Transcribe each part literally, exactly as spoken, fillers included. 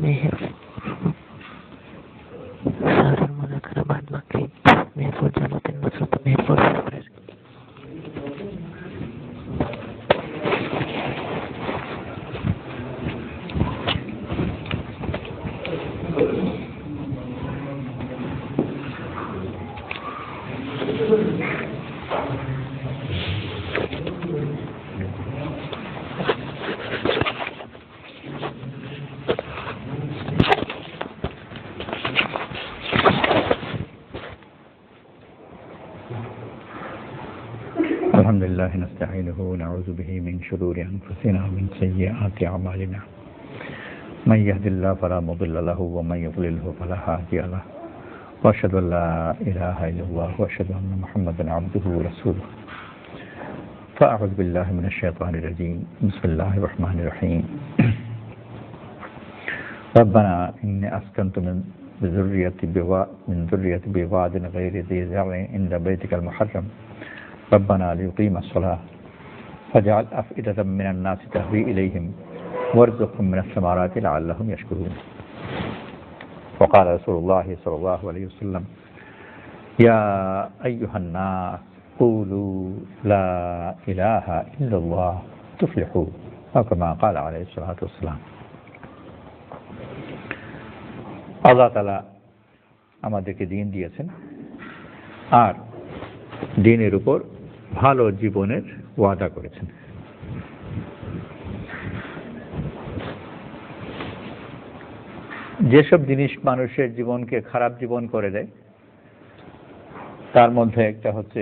मेहर सागर मुजाकरा बाद बाकी मेहरपुर জামাতের নুসরত মেহেরপুর শহরের الحمد لله نستعينه ونعوذ به من شرور أنفسنا ومن سيئات أعمالنا من يهد الله فلا مضل له ومن يضلله فلا هادي له وأشهد أن لا إله إلا الله وأشهد أن محمدا عبده ورسوله فأعوذ بالله من الشيطان الرجيم بسم الله الرحمن الرحيم ربنا إني أسكنت من ذريتي من ذريتي بواد غير ذي زرع عند بيتك المحرم ربنا ليقيم الصلاة فاجعل أفئدة من الناس تهوي إليهم وارزقهم من الثمرات لعلهم يشكرون وقال رسول الله صلى الله عليه وسلم يا أيها الناس قولوا لا إله إلا الله تفلحوا أو كما قال عليه الصلاة والسلام আল্লাহ তাআলা আমাদেরকে দিন দিয়েছেন আর দিনের উপর ভালো জীবনের ওয়াদা করেছেন। যেসব জিনিস মানুষের জীবনকে খারাপ জীবন করে দেয় তার মধ্যে একটা হচ্ছে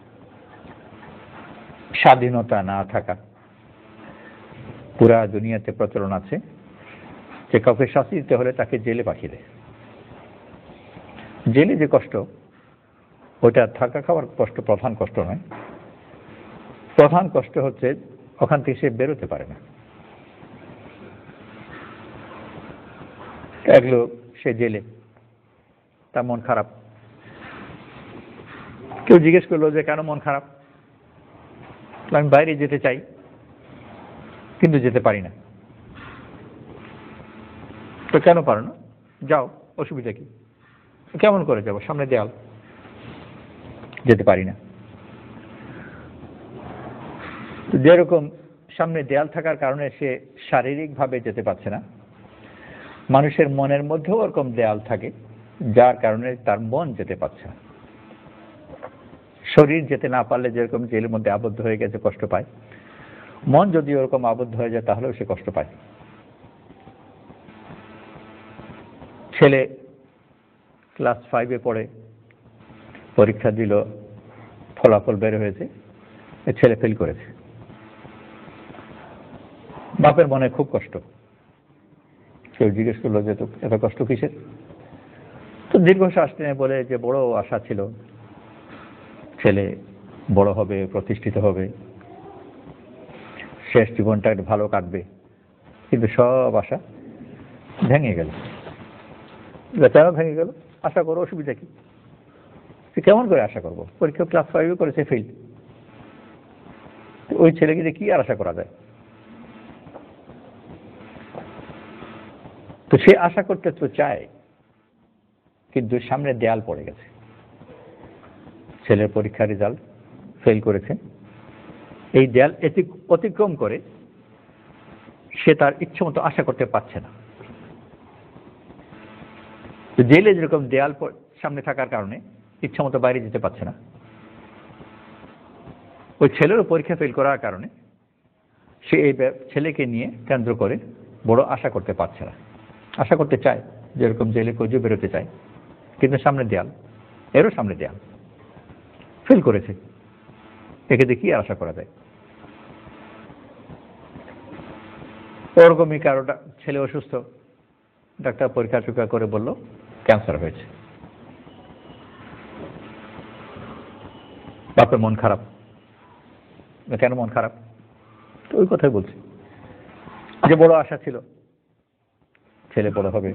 স্বাধীনতা না থাকা। পুরা দুনিয়াতে প্রচলন আছে যে কাউকে শাস্তি দিতে হলে তাকে জেলে পাঠিয়ে দেয়। জেলে যে কষ্ট ওটা থাকা খাওয়ার কষ্ট প্রধান কষ্ট নয়, প্রধান কষ্ট হচ্ছে ওখান থেকে সে বেরোতে পারে না। এক লোক সে জেলে, তার মন খারাপ। কেউ জিজ্ঞেস করলো যে কেন মন খারাপ? আমি বাইরে যেতে চাই কিন্তু যেতে পারি না। তো কেন পারো না? যাও, অসুবিধা কি? কেমন করে যাবো? সামনে দেয়াল, যেতে পারি না। যেরকম সামনে দেয়াল থাকার কারণে সে শারীরিকভাবে যেতে পারছে না, মানুষের মনের মধ্যেও ওরকম দেয়াল থাকে যার কারণে তার মন যেতে পারছে না। শরীর যেতে না পারলে যেরকম জেলের মধ্যে আবদ্ধ হয়ে গেছে কষ্ট পায়, মন যদি ওরকম আবদ্ধ হয়ে যায় তাহলেও সে কষ্ট পায়। ছেলে ক্লাস ফাইভে পড়ে, পরীক্ষা দিল, ফলাফল বের হয়েছে, ছেলে ফেল করেছে। বাপের মনে খুব কষ্ট। কেউ জিজ্ঞেস করলো যে তো এত কষ্ট কিসের? তো দীর্ঘশ্বাস টেনে বলে যে বড় আশা ছিল ছেলে বড় হবে, প্রতিষ্ঠিত হবে, শেষ জীবনটা একটু ভালো কাটবে, কিন্তু সব আশা ভেঙে গেল। কেন ভেঙে গেল? আশা করো, অসুবিধা কি? কেমন করে আশা করবো? পরীক্ষা ক্লাস ফাইভে করেছে, ফেল। ওই ছেলেকে কি আর আশা করা যায়? তো সে আশা করতে তো চায়, কিন্তু সামনে দেয়াল পড়ে গেছে। ছেলের পরীক্ষার রেজাল্ট ফেল করেছে, এই দেয়াল অতিক্রম করে সে তার ইচ্ছে মতো আশা করতে পারছে না। জেলে যেরকম দেয়াল সামনে থাকার কারণে ইচ্ছা মতো বাইরে যেতে পারছে না, ওই ছেলেরও পরীক্ষা ফেল করার কারণে সে এই ছেলেকে নিয়ে কেন্দ্র করে বড় আশা করতে পারছে না। আশা করতে চায় যেরকম জেলে কজু বেরোতে চায়, কিন্তু সামনে দেয়াল, এরও সামনে দেয়াল, ফেল করেছে। একে দিয়ে কি আশা করা যায়? ওরকমই কারোটা ছেলে অসুস্থ, ডাক্তার পরীক্ষা টরীক্ষা করে বলল ক্যান্সার হয়েছে। বাপের মন খারাপ। কেন মন খারাপ? তো ওই কথাই বলছি যে বড় আশা ছিল ছেলে বড় হবে,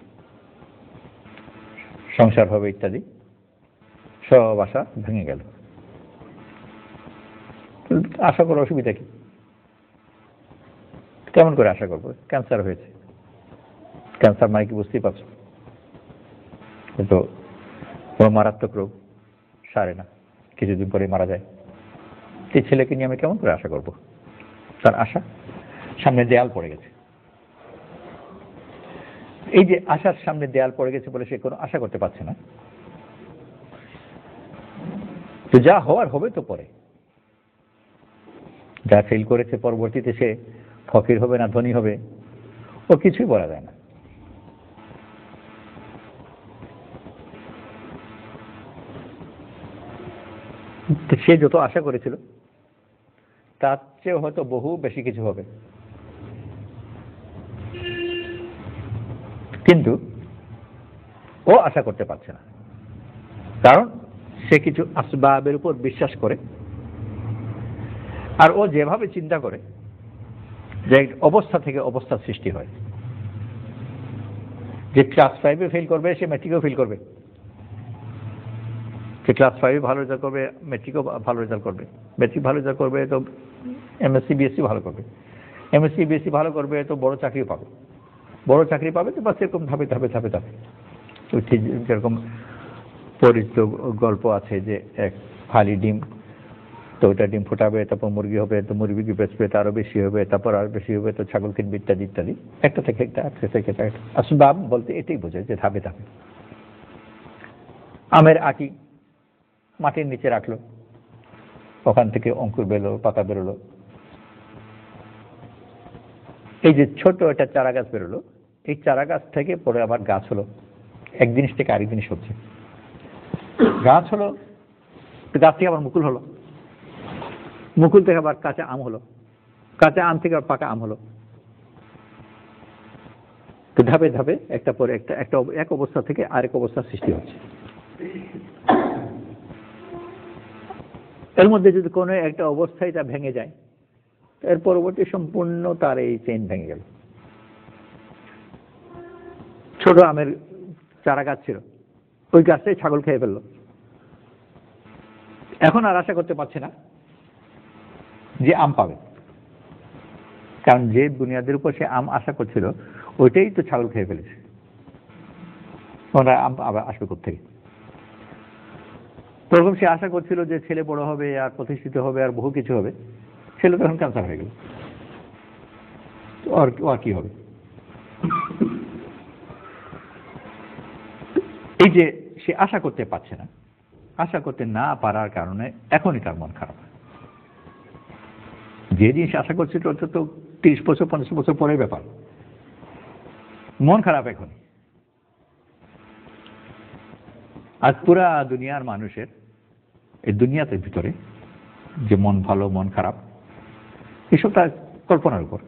সংসার হবে ইত্যাদি, সব আশা ভেঙে গেল। আশা করার অসুবিধা কি? কেমন করে আশা করবো? ক্যান্সার হয়েছে, ক্যান্সার মানে কি বুঝতেই পারছো, কিন্তু কোনো মারাত্মক রোগ সারে না, কিছুদিন পরে মারা যায়। এই ছেলেকে নিয়ে আমি কেমন করে আশা করব? তার আশা সামনে দেয়াল পড়ে গেছে। এই যে আশার সামনে দেয়াল পড়ে গেছে বলে সে কোনো আশা করতে পারছে না। তো যা হওয়ার হবে তো পরে, যা ফেল করেছে পরবর্তীতে সে ফকির হবে না ধনী হবে ও কিছুই বলা যায় না। সে যত আশা করেছিল তার চেয়ে হয়তো বহু বেশি কিছু হবে, কিন্তু ও আশা করতে পারছে না, কারণ সে কিছু আসবাবের উপর বিশ্বাস করে। আর ও যেভাবে চিন্তা করে যে অবস্থা থেকে অবস্থার সৃষ্টি হয়, যে ক্লাস ফাইভে ফেল করবে সে ম্যাট্রিকেও ফেল করবে, যে ক্লাস ফাইভে ভালো রেজাল্ট করবে ম্যাট্রিকও ভালো রেজাল্ট করবে, ম্যাট্রিক ভালো রেজাল্ট করবে তো এমএসসি বিএসসি ভালো করবে, এমএসসি বিএসসি ভালো করবে তো বড় চাকরিও পাবে, বড় চাকরি পাবে তো বাস এরকম ধাপে ধাপে ধাপে ধাপে। তো ঠিক যেরকম পরিচিত গল্প আছে যে এক খালি ডিম, তো ওটা ডিম ফোটাবে, তারপর মুরগি হবে, তো মুরগি বেচবে, তো আরো বেশি হবে, তারপর আরো বেশি হবে, তো ছাগল কিনবে, ইত্যাদি ইত্যাদি। একটা থেকে একটা একটা থেকে একটা। আসবাব বলতে এটাই বোঝায় যে ধাপে ধাপে। আমের আটি মাটির নিচে রাখলো, ওখান থেকে অঙ্কুর বেরোলো, পাতা বেরোলো। এই যে ছোট একটা চারা গাছ বেরোলো, এই চারা গাছ থেকে পরে আবার গাছ হলো, এক জিনিস থেকে আরেক জিনিস হচ্ছে। গাছ হলো, গাছ থেকে আবার মুকুল হলো, মুকুল থেকে আবার কাঁচা আম হলো, কাঁচা আম থেকে আবার পাকা আম হলো। তো ধাপে ধাপে একটা পরে একটা একটা এক অবস্থা থেকে আরেক অবস্থার সৃষ্টি হচ্ছে। এর মধ্যে যদি কোনো একটা অবস্থায় তা ভেঙে যায়, এর পরবর্তী সম্পূর্ণ তার এই চেইন ভেঙে গেল। ছোট আমের চারা গাছ ছিল, ওই গাছটাই ছাগল খেয়ে ফেললো। এখন আর আশা করতে পারছে না যে আম পাবে, কারণ যে বুনিয়াদের উপর সে আম আশা করছিল ওইটাই তো ছাগল খেয়ে ফেলেছে। ওরা আম আবার আসবে কোত্থেকে? তখন সে আশা করছিল যে ছেলে বড় হবে আর প্রতিষ্ঠিত হবে আর বহু কিছু হবে, ছেলে তখন ক্যান্সার হয়ে গেল, আর আর কি হবে? এই যে সে আশা করতে পারছে না, আশা করতে না পারার কারণে এখনই তার মন খারাপ। যে জিনিস আশা করছিল ওটা তো তিরিশ বছর পঞ্চাশ বছর পরের ব্যাপার, মন খারাপ এখন। আজ পুরা দুনিয়ার মানুষের এই দুনিয়াতে ভিতরে যে মন ভালো মন খারাপ এসব তার কল্পনার উপর।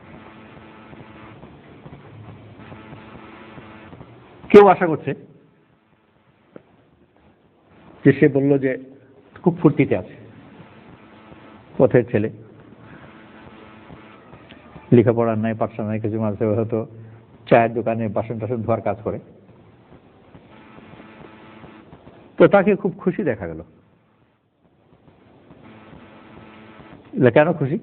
কেউ আশা করছে যে সে বলল যে খুব ফুর্তিতে আছে, পথের ছেলে, লেখাপড়ার নাই, পাঠশালা নাই, কিছু মাঝে হয়তো চায়ের দোকানে বাসন টাসন ধোয়ার কাজ করে, তো তাকে খুব খুশি দেখা গেল। কেন খুশি?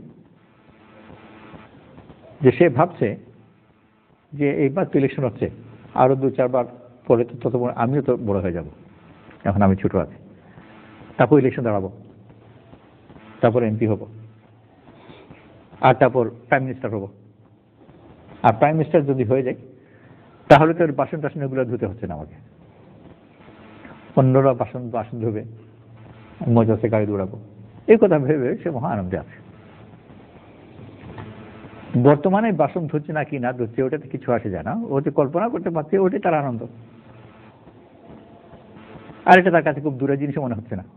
যে সে ভাবছে যে এইবার তো ইলেকশন হচ্ছে, আরো দু চারবার পরে তো তত আমিও তো বড় হয়ে যাব, এখন আমি ছোট আছি, তারপর ইলেকশন দাঁড়াবো, তারপর এমপি হব, আর তারপর প্রাইম মিনিস্টার হব। আর প্রাইম মিনিস্টার যদি হয়ে যায় তাহলে তো বাসন টাসন এগুলো ধুতে হচ্ছে না আমাকে, অন্যরা বাসন বাসন ধুবে, মজাতে গাড়ি দৌড়াবো। এই কথা ভেবে সে মহা আনন্দে আছে। বর্তমানে বাসন ধুচ্ছে না কি না ধুচ্ছে ওটাতে কিছু আসে যায় না, ও যে কল্পনা করতে পারছে ওটাই তার আনন্দ। আর এটা তার কাছে খুব দূরের জিনিস মনে হচ্ছে না।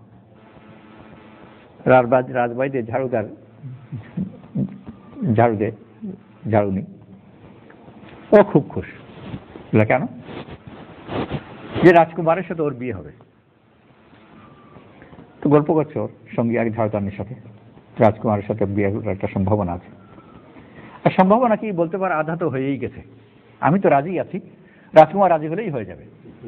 রাজবাড়িতে ঝাড়ুদার ঝাড়ু দে ঝাড়ুনি, ও খুব খুশি। কেন? যে রাজকুমারের সাথে ওর বিয়ে হবে। তো গল্প করছে ওর সঙ্গে এক ঝাড়ুদারনির সাথে, রাজকুমারের সাথে বিয়ের একটা সম্ভাবনা আছে। আর সম্ভাবনা কি বলতে পারে, আধা তো হয়েই গেছে, আমি তো রাজি আছি, রাজকুমার রাজি হলেই হয়ে যাবে।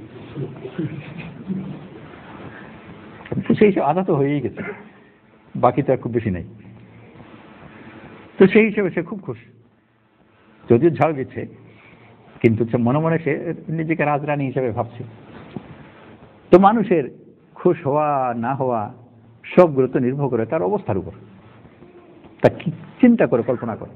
সেই আধা তো হয়েই গেছে, বাকি তো আর খুব বেশি নেই। তো সেই হিসেবে সে খুব খুশি, যদিও ঝাড়ু দিচ্ছে কিন্তু মনে মনে সে নিজেকে রাজরানী হিসেবে ভাবছে। তো মানুষের খুশ হওয়া না হওয়া সব গুরুত্ব নির্ভর করে তার অবস্থার উপর। তা চিন্তা করে কল্পনা করে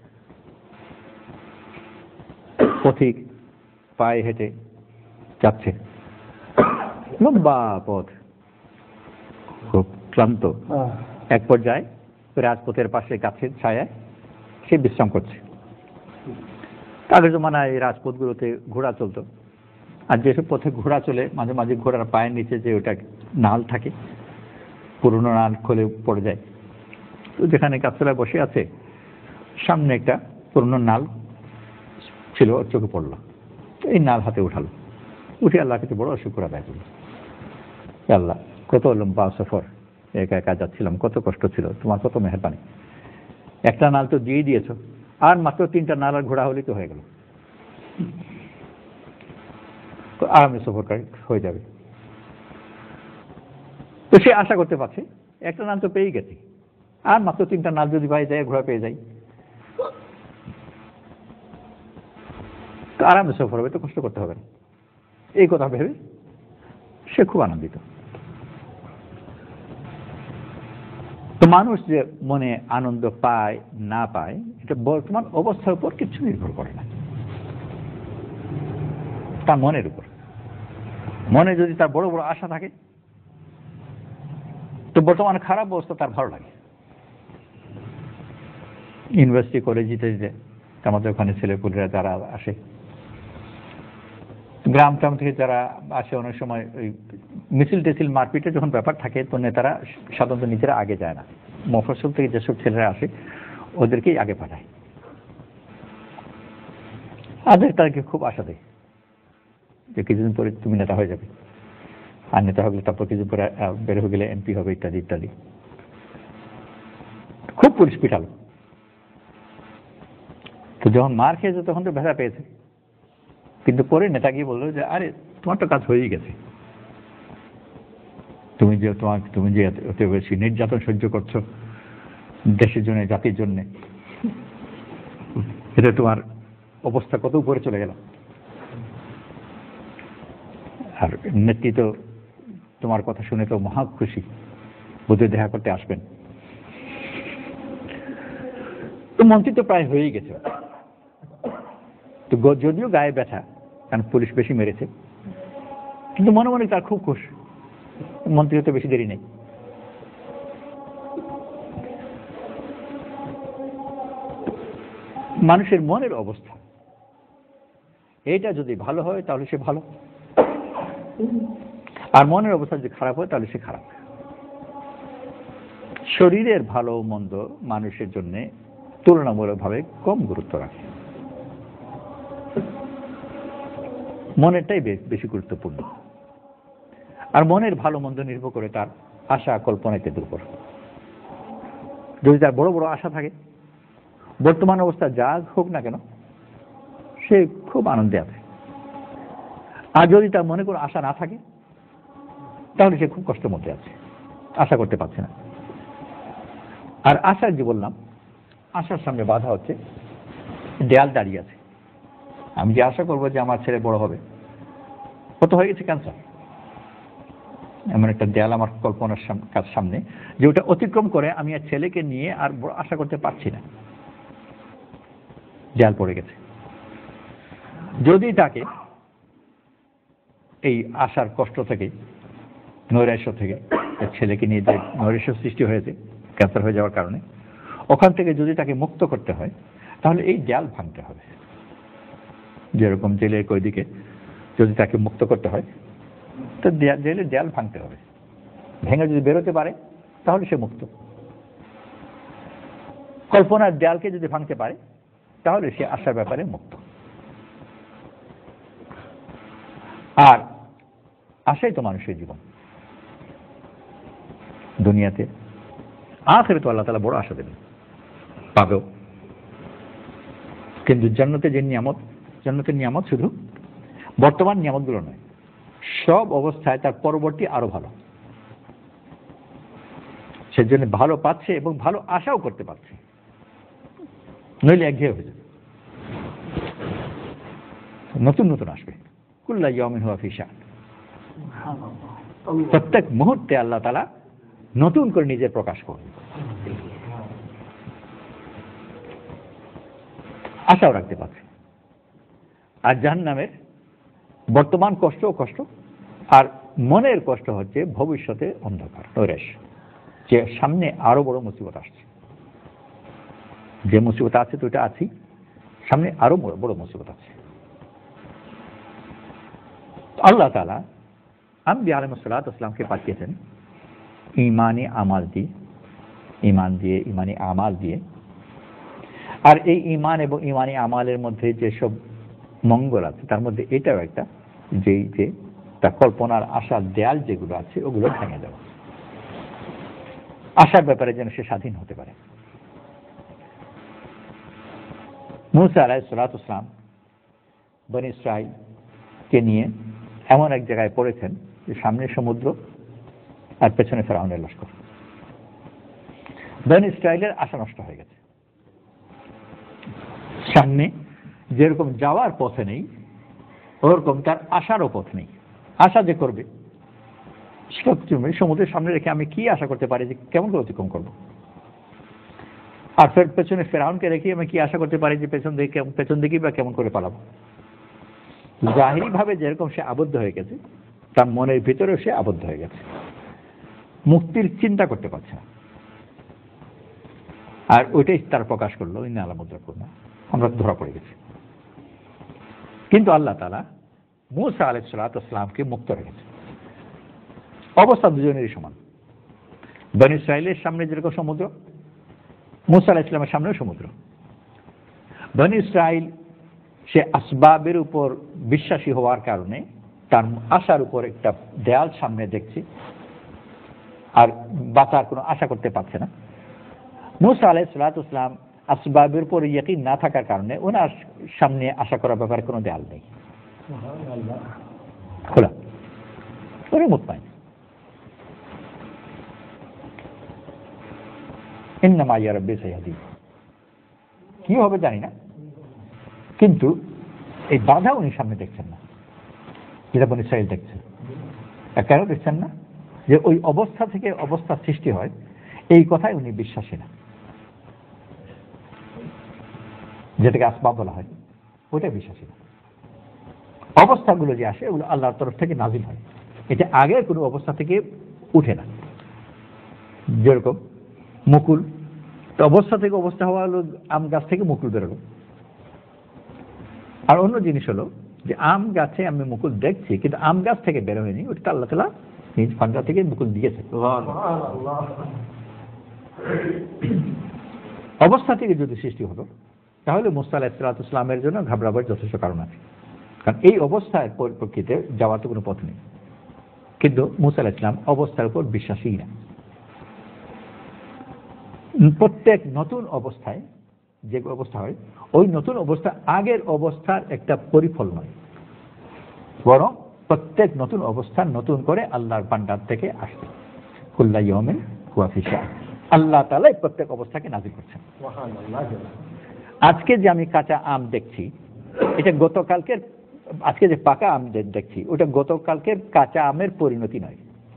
পথিক পায়ে হেঁটে যাচ্ছে, লম্বা পথ, খুব ক্লান্ত। এক পর্যায়ে রাজপথের পাশে গাছের ছায়ায় সে বিশ্রাম করছে। আগের জমানায় এই রাজপথগুলোতে ঘোড়া চলতো, আর যেসব পথে ঘোড়া চলে মাঝে মাঝে ঘোড়ার পায়ের নিচে যে ওটা নাল থাকে, পুরনো নাল খুলে পড়ে যায়। তো যেখানে গাছতলায় বসে আছে, সামনে একটা পুরনো নাল ছিল, ওর চোখে পড়লো। এই নাল হাতে উঠালো, উঠে আল্লাহ কাছে বড় শুকর আদায় করলো। আল্লাহ, কত লম্বা সফর, একা একা যাচ্ছিলাম, কত কষ্ট ছিল, তোমার কত মেহেরবানি। একটা নাল তো দিয়ে দিয়েছ, আর মাত্র তিনটা নাল আর ঘোড়া হলেই তো হয়ে গেল, আরামে সফর হয়ে যাবে। তো সে আশা করতে পারছে একটা নাল তো পেয়ে গেছে, আর মাত্র তিনটা নাল যদি পাই যায়, ঘোড়া পেয়ে যাই, তো আরামে সফর হবে, তো কষ্ট করতে হবে না। এই কথা ভেবে সে খুব আনন্দিত। তো মানুষ যে মনে আনন্দ পায় না পায়, এটা বর্তমান অবস্থার উপর কিছু নির্ভর করে না, তার মনের উপর। মনে যদি তার বড় বড় আশা থাকে, তো বর্তমান খারাপ অবস্থা তার ভালো লাগে। ইউনিভার্সিটি করে জিতে জিতে আমাদের ওখানে ছেলেপুলেরা যারা আসে, গ্রাম গ্রাম থেকে যারা আসে, অনেক সময় ওই মিছিল টেছিল মারপিটে যখন ব্যাপার থাকে, তো নেতারা সাধারণত নিজেরা আগে যায় না, মফস্বল থেকে যেসব ছেলেরা আসে ওদেরকেই আগে পাঠায়। আদের তাদেরকে খুব আশা দেয় যে কিছুদিন পরে তুমি নেতা হয়ে যাবে, আর নেতা হলে তারপর কিছুদিন পরে বের হয়ে গেলে এমপি হবে, ইত্যাদি ইত্যাদি। খুব পুলিশ পিটালো। তো যখন মার খেয়েছে তখন তো ব্যথা পেয়েছে, কিন্তু পরে নেতা গিয়ে বললো যে আরে তোমার তো কাজ হয়েই গেছে, তুমি যে তোমার তুমি যে এত বেশি নির্যাতন সহ্য করছো দেশের জন্য, জাতির জন্য, এটা তোমার অবস্থা কত উপরে চলে গেল। আর নেতৃত্ব তোমার কথা শুনে তো মহা খুশি, বুঝে দেখা করতে আসবেন। তো মন্ত্রী তো প্রায় হয়েই গেছে। তো যদিও গায়ে ব্যথা, কারণ পুলিশ বেশি মেরেছে, কিন্তু মনে মনে তার খুব খুশ, মন্ত্রী হতে বেশি দেরি নেই। মানুষের মনের অবস্থা এইটা যদি ভালো হয় তাহলে সে ভালো, আর মনের অবস্থা যদি খারাপ হয় তাহলে সে খারাপ। শরীরের ভালো মন্দ মানুষের জন্য তুলনামূলকভাবে কম গুরুত্ব রাখে, মনেরটাই বেশি গুরুত্বপূর্ণ। আর মনের ভালো মন্দ নির্ভর করে তার আশা কল্পনা ইত্যাদির উপর। যদি তার বড় বড় আশা থাকে, বর্তমান অবস্থা যা হোক না কেন সে খুব আনন্দে আছে। আর যদি তার মনে কোনো আশা না থাকে, তাহলে সে খুব কষ্টের মধ্যে আছে, আশা করতে পারছে না। আর আশার যে বললাম, আশার সামনে বাধা হচ্ছে দেয়াল দাঁড়িয়ে আছে। আমি যে আশা করবো যে আমার ছেলে বড় হবে, কত হয়ে গেছে ক্যান্সার, এমন একটা দেয়াল আমার কল্পনার সামনে, যে ওটা অতিক্রম করে আমি আর ছেলেকে নিয়ে আর বড় আশা করতে পারছি না, দেয়াল পড়ে গেছে। যদি তাকে এই আশার কষ্ট থেকে, নৈরাশ্য থেকে, ছেলেকে নিয়ে যে নৈরাশ্য সৃষ্টি হয়েছে ক্যান্সার হয়ে যাওয়ার কারণে, ওখান থেকে যদি তাকে মুক্ত করতে হয়, তাহলে এই দেয়াল ভাঙতে হবে। যেরকম জেলের কয়েদিকে যদি তাকে মুক্ত করতে হয়, তো জেলের দেয়াল ভাঙতে হবে। ভেঙে যদি বেরোতে পারে তাহলে সে মুক্ত। কল্পনার দেয়ালকে যদি ভাঙতে পারে তাহলে সে আশার ব্যাপারে মুক্ত। আর আশাই তো মানুষের জীবন। দুনিয়াতে আখিরাতে আল্লাহ তাআলা বড় আশা দেবেন, পাবেও। কিন্তু জান্নাতে যে নিয়ামত, জান্নাতের নিয়ামত শুধু বর্তমান নিয়ামতগুলো নয়, সব অবস্থায় তার পরবর্তী আরো ভালো। সেজন্য ভালো পাচ্ছে এবং ভালো আশাও করতে পারছে, নইলে একঘেয়ে হয়ে যাবে। নতুন নতুন আসবে। কুল্লা ইয়াউমিন হুয়া ফি শান, প্রত্যেক মুহূর্তে আল্লাহ তাআলা নতুন করে নিজের প্রকাশ করবে। আশাও রাখতে পারছে। আর জাহান্নামের বর্তমান কষ্ট কষ্ট, আর মনের কষ্ট হচ্ছে ভবিষ্যতে অন্ধকার নৈরাশ, যে সামনে আরো বড় মুসিবত আসছে। যে মুসিবত আছে তো এটা আছি, সামনে আরো বড় বড় মুসিবত আছে। আল্লাহ তাআলা আম্বিয়া আলাইহিস সালাতু ওয়াস সালামকে পাঠিয়েছেন ঈমানি আমাল দিয়ে, ঈমান দিয়ে, ঈমানি আমাল দিয়ে। আর এই ঈমান এবং ঈমানি আমালের মধ্যে যেসব মঙ্গল আছে তার মধ্যে এটাও একটা, যেই যে তার কল্পনার আশার দেয়াল যেগুলো আছে ওগুলো ভেঙে দেওয়া, আশার ব্যাপারে যেন সে স্বাধীন হতে পারে। মূসা আলাইহিস সালাতু ওয়াস সালাম বনী ইসরাঈলকে নিয়ে এমন এক জায়গায় পড়েছেন যে সামনে সমুদ্র আর পেছনে ফেরাউনের লস্কর। বনী ইসরাঈলের আশা নষ্ট হয়ে গেছে। সামনে যেরকম যাওয়ার পথে নেই, ওরকম তার আশারও পথ নেই। আশা যে করবে সমুদ্রের সামনে রেখে আমি কি আশা করতে পারি যে কেমন করে অতিক্রম করবো? আর ফের পেছনে ফেরাউনকে রেখে আমি কি আশা করতে পারি যে পেছন দিকে পেছন দিকেই বা কেমন করে পালাবো? জাহিরি ভাবে যেরকম সে আবদ্ধ হয়ে গেছে, তার মনের ভিতরেও সে আবদ্ধ হয়ে গেছে, মুক্তির চিন্তা করতে পারছে না। আর ওইটাই তার প্রকাশ করলো ইন্না আলামুদ্রা করুন, আমরা ধরা পড়ে গেছি। কিন্তু আল্লাহ তাআলা মূসা আলাইহিস সালাতু ওয়াস সালামকে মুক্ত রেখেছে। অবস্থা দুজনেরই সমান। বনী ইসরাঈলের সামনে যেরকম সমুদ্র, মূসা আলাইহিস সালামের সামনেও সমুদ্র। বনী ইসরাঈল সে আসবাবের উপর বিশ্বাসী হওয়ার কারণে তার আশার উপর একটা দেয়াল সামনে দেখছে, আর বাঁচার কোনো আশা করতে পারছে না। মূসা আলাইহিস সালাতু ওয়াস সালাম আসবাবের উপর ইয়াকিন না থাকার কারণে ওনার সামনে আশা করার ব্যাপারে কোনো দেয়াল নেই, খোলা, ওরে মুতমাইন। ইন্না মাইয়া রাব্বি সাইয়াহদিন, কি হবে জানি না, কিন্তু এই বাধা উনি সামনে দেখছেন না, যেটা বনী ইসরাঈল দেখছে। কেন দেখছেন না? যে ওই অবস্থা থেকে অবস্থা সৃষ্টি হয়, এই কথায় উনি বিশ্বাসী না। যেটাকে আসবাব বলা হয় ওইটা বিশ্বাসী না। অবস্থাগুলো যে আসে ওগুলো আল্লাহর তরফ থেকে নাজিল হয়, এটা আগের কোনো অবস্থা থেকে উঠে না। যেরকম মুকুল, তো অবস্থা থেকে অবস্থা হওয়া হলো আম গাছ থেকে মুকুল বেরোলো। আর অন্য জিনিস হলো যে আম গাছে আমি মুকুল দেখছি, কিন্তু আম গাছ থেকে বের হয়নি, ওটা আল্লাহ তাআলা নিজ ভান্ডার থেকে মুকুল দিয়েছে। অবস্থা থেকে যদি সৃষ্টি হতো তাহলে মূসা আলাইহিস সালাতু ওয়াস সালামের জন্য ঘাবড়াবার যথেষ্ট কারণ আছে, কারণ এই অবস্থায় পরিপ্রেক্ষিতে যাওয়ার তো কোনো পথ নেই। কিন্তু মূসা আলাইহিস সালাম অবস্থার উপর বিশ্বাসী না। প্রত্যেক নতুন অবস্থায় যে অবস্থা হয়, ওই নতুন অবস্থা আগের অবস্থার একটা পরিফল নয়, বরং প্রত্যেক নতুন অবস্থা নতুন করে আল্লাহর ভান্ডার থেকে আসবে। কুল্লা ইয়াউমিন হুয়া ফি শান, আল্লাহ তাআলা প্রত্যেক অবস্থাকে নাযিল করছেন। আজকে যে আমি কাঁচা আম দেখছি, এটা গতকালকের, আজকে যে পাকা আম দেখছি ওটা গতকালকের কাঁচা আমের পরিণতি নয়,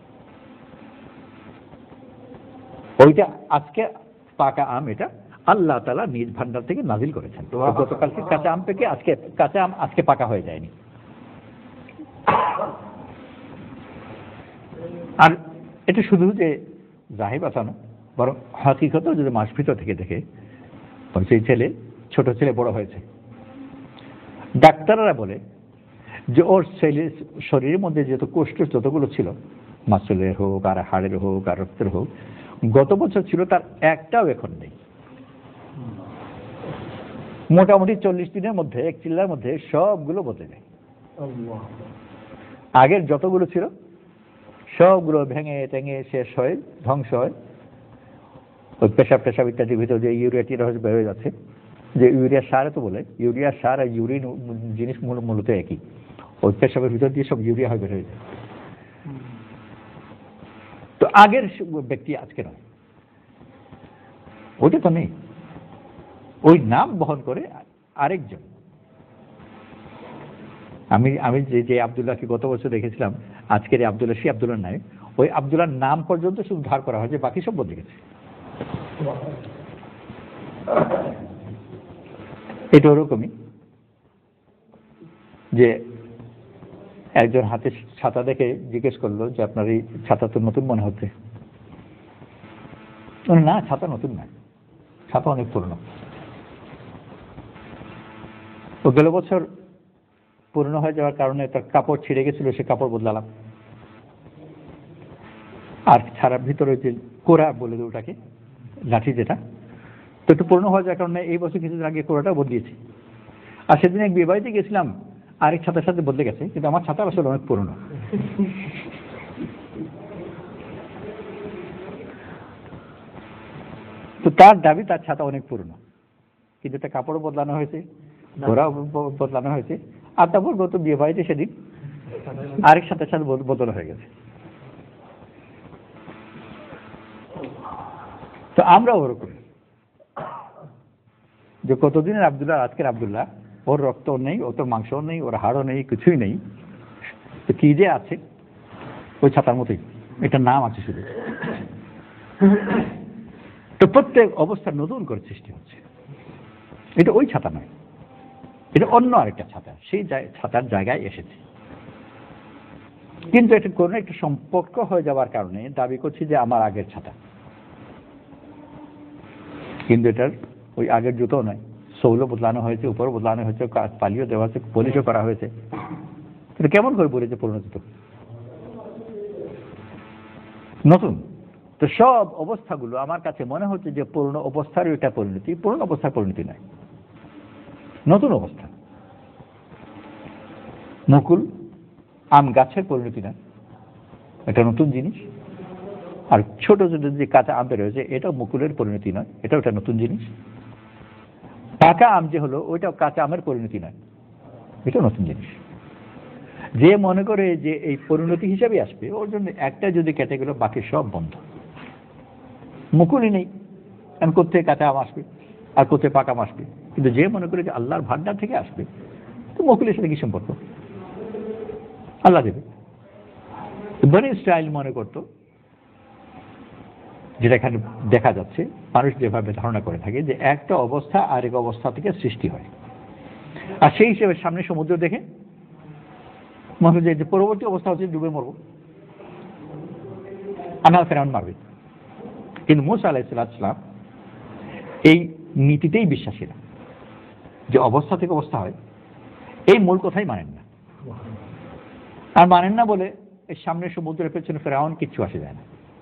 ওইটা আজকে পাকা আম, এটা আল্লাহ তাআলা নিজ ভান্ডার থেকে নাজিল করেছেন। গতকালকে কাঁচা আম থেকে আজকে কাঁচা আম আজকে পাকা হয়ে যায়নি। আর এটা শুধু যে জাহির কথা না, বরং হাকিকত যদি মাস ভিতর থেকে দেখে, সেই ছেলে ছোট ছেলে বড় হয়েছে, ডাক্তাররা বলে যে ওর ছেলের শরীরের মধ্যে যত কোষ্ঠ যতগুলো ছিল, মাসলের হোক আর হাড়ের হোক আর রক্তের হোক, গত বছর ছিল তার একটাও এখন নেই। মোটামুটি চল্লিশ দিনের মধ্যে এক চিল্লার মধ্যে সবগুলো বদলে যায়। আগের যতগুলো ছিল সবগুলো ভেঙে টেঙে শেষ হয়, ধ্বংস হয়। ওই পেশাব টেশাব ইত্যাদির ভিতরে যে ইউরিয়া টিরা বের হয়ে যাচ্ছে, যে ইউরিয়া সার তো বলে, ইউরিয়া সার আর ইউরিন জিনিস মূলত একই। ওই পেশাবের ভিতর দিয়ে সব ইউরিয়া হয়ে বের হয়ে যায়। তো আগের ব্যক্তি আজকে নয়, ওইটা তো নেই, ওই নাম বহন করে আরেকজন। আমি আমি যে যে আব্দুল্লাহকে গত বছর দেখেছিলাম, আজকের এই আব্দুল্লাহ, সেই আব্দুল্লাহ নাই, ওই আব্দুল্লাহর নাম পর্যন্ত শুধু ধার করা হয়েছে, বাকি সব বদলে গেছে। এটা ওরকমই যে একজন হাতে ছাতা দেখে জিজ্ঞেস করলো যে আপনার এই ছাতা তো নতুন মনে হচ্ছে। না, ছাতা নতুন নয়, ছাতা অনেক পুরনো। ও গেল বছর পুরনো হয়ে যাওয়ার কারণে তার কাপড় ছিঁড়ে গেছিল, সে কাপড় বদলালাম। আর ছাড়ার ভিতরে যে কোরা বলে ওটাকে, লাঠি যেটা, তো একটু পুরনো হয়ে যাওয়ার কারণে এই বছর কিছুদিন আগে কোরাটা বদলিয়েছি। আর সেদিন এক বিবাহিতে গেছিলাম, আরেক ছাতার সাথে বদলে গেছে, কিন্তু আমার ছাতা আসলে অনেক পুরনো। তো তার দাবি তার ছাতা অনেক পুরনো, কিন্তু একটা কাপড়ও বদলানো হয়েছে, ঘোড়াও বদলানো হয়েছে, আর তারপর গত বিয়ে বাড়িতে সেদিন আরেক সাথে সাথে বদল হয়ে গেছে। তো আমরা ওরকম যে কতদিনের আব্দুল্লাহ, আজকের আব্দুল্লাহ, ওর রক্ত নেই, ওর তো মাংসও নেই, ওর হাড়ও নেই, কিছুই নেই, তো কি যে আছে ওই ছাতার মতোই, এটা নাম আছে শুধু। তো প্রত্যেক অবস্থা নতুন করে সৃষ্টি হচ্ছে। এটা ওই ছাতা নয়, এটা অন্য আরেকটা ছাতা, সেই ছাতার জায়গায় এসেছে। কিন্তু এটা কোনো একটা সম্পর্ক হয়ে যাওয়ার কারণে দাবি করছি যে আমার আগের ছাতা, কিন্তু এটার ওই আগের জুতো নয়। সোলও বদলানো হয়েছে, উপরও বদলানো হয়েছে, পালিও দেওয়া হয়েছে, পলিশও করা হয়েছে। এটা কেমন করে বলেছে পুরনো জুতো নতুন? তো সব অবস্থাগুলো আমার কাছে মনে হচ্ছে যে পুরনো অবস্থার এটা পরিণতি, পুরনো অবস্থার পরিণতি নয়, নতুন অবস্থা। মুকুল আম গাছের পরিণতি নয়, এটা নতুন জিনিস। আর ছোট ছোট যে কাঁচা আম রয়েছে, এটাও মুকুলের পরিণতি নয়, এটাও একটা নতুন জিনিস। পাকা আম যে হলো, ওইটাও কাঁচা আমের পরিণতি নয়, এটা নতুন জিনিস। যে মনে করে যে এই পরিণতি হিসাবে আসবে, ওর জন্য একটা যদি কেটে গেল, বাকি সব বন্ধ। মুকুলই নেই, কারণ কোথায় কাঁচা আম আসবে আর কোথায় পাকা আম আসবে? কিন্তু যে মনে করে যে আল্লাহর ভান্ডার থেকে আসবে, তো মুকুলের সাথে কি সম্পর্ক? আল্লাহ দেবে। বনি ইসরাইল মনে করতো, যেটা এখানে দেখা যাচ্ছে, মানুষ যেভাবে ধারণা করে থাকে যে একটা অবস্থা আরেক অবস্থা থেকে সৃষ্টি হয়, আর সেই হিসেবে সামনে সমুদ্র দেখে মনে হয় যে পরবর্তী অবস্থা হচ্ছে ডুবে মরবো, আনাল ফেরাউন মারবে। কিন্তু মুসা আলাইহিস সালাম এই নীতিতেই বিশ্বাসী না, যে অবস্থা থেকে অবস্থা হয়, এই মূল কথাই মানেন না। আর মানেন না বলে এই সামনে সমুদ্রের পেছনে ফেরাউন কিচ্ছু আসে যায় না।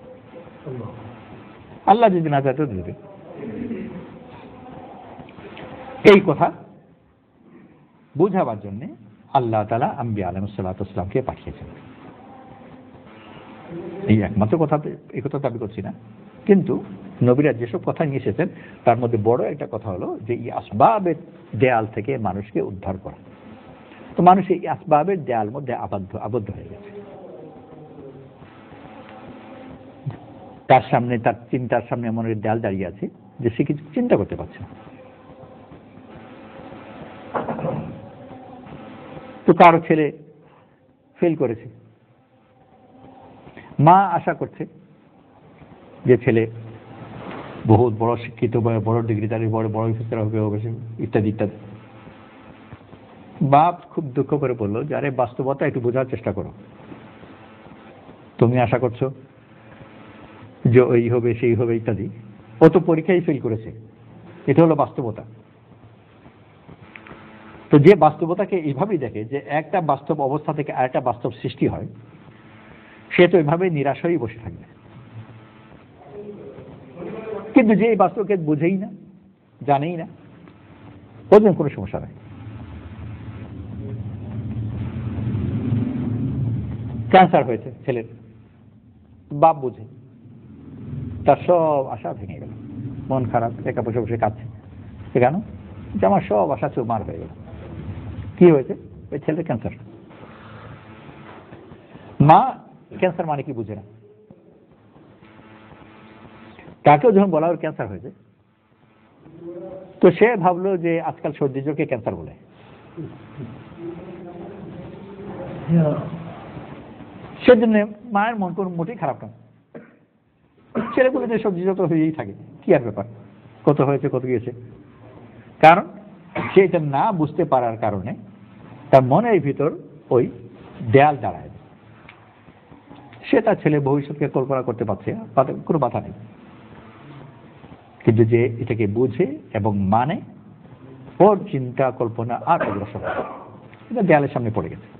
আল্লাহ যদি না চাইতে দেবে। এই কথা বোঝাবার জন্য আল্লাহ তাআলা আম্বিয়া আলাইহিস সালাতু ওয়াস সালামকে পাঠিয়েছেন। এই একমাত্র কথা, এই কথা দাবি করছি না, কিন্তু নবীরা যেসব কথা নিয়ে এসেছেন তার মধ্যে বড় একটা কথা হলো যে এই আসবাবের দেয়াল থেকে মানুষকে উদ্ধার করা। তো মানুষ এই আসবাবের দেয়াল মধ্যে আবদ্ধ আবদ্ধ হয়ে গেছে। তার সামনে, তার চিন্তার সামনে এমন একটা দেয়াল দাঁড়িয়ে আছে যে সে কিছু চিন্তা করতে পারছে না। তো কারো ছেলে ফেল করেছে, মা আশা করছে যে ছেলে বহুত বড় শিক্ষিত, বড় ডিগ্রিধারী, বড় বড় অফিসার হবে, ইত্যাদি ইত্যাদি। বাপ খুব দুঃখ করে বললো যে আরে বাস্তবতা একটু বোঝার চেষ্টা করো, তুমি আশা করছো যে এই হবে সেই হবে ইত্যাদি, ও তো পরীক্ষায় ফেল করেছে, এটা হলো বাস্তবতা। তো যে বাস্তবতাকে এইভাবেই দেখে যে একটা বাস্তব অবস্থা থেকে আরেকটা বাস্তব সৃষ্টি হয়, সে তো এইভাবে নিরাশ হয়েই বসে থাকবে। কিন্তু যে এই বাস্তবকে বুঝেই না, জানেই না, ওর জন্য কোনো সমস্যা নাই। ক্যান্সার হয়েছে ছেলের, বাপ বুঝে, তার সব আশা ভেঙে গেল, মন খারাপ, একা বসে বসে কাঁদছে। কেন? যে আমার সব আশা চুরমার হয়ে গেল। কি হয়েছে? ওই ছেলের ক্যান্সার। মা ক্যান্সার মানে কি বুঝে না। তাকেও যখন বলা ওর ক্যান্সার হয়েছে, তো সে ভাবলো যে আজকাল সর্দি জ্বরকে ক্যান্সার বলে। সেজন্য মায়ের মন কোনো মোটেই খারাপ না, ছেলেগুলো যে সবজি যত হয়েই থাকে, কি আর ব্যাপার, কত হয়েছে কত গিয়েছে। কারণ সে এটা না বুঝতে পারার কারণে তার মনের ভিতর ওই দেয়াল দাঁড়ায়, সে তার ছেলে ভবিষ্যৎকে কল্পনা করতে পারছে, কোনো বাধা নেই। কিন্তু যে এটাকে বুঝে এবং মানে, ওর চিন্তা কল্পনা আর অগ্রসর, এটা দেয়ালের সামনে পড়ে গেছে।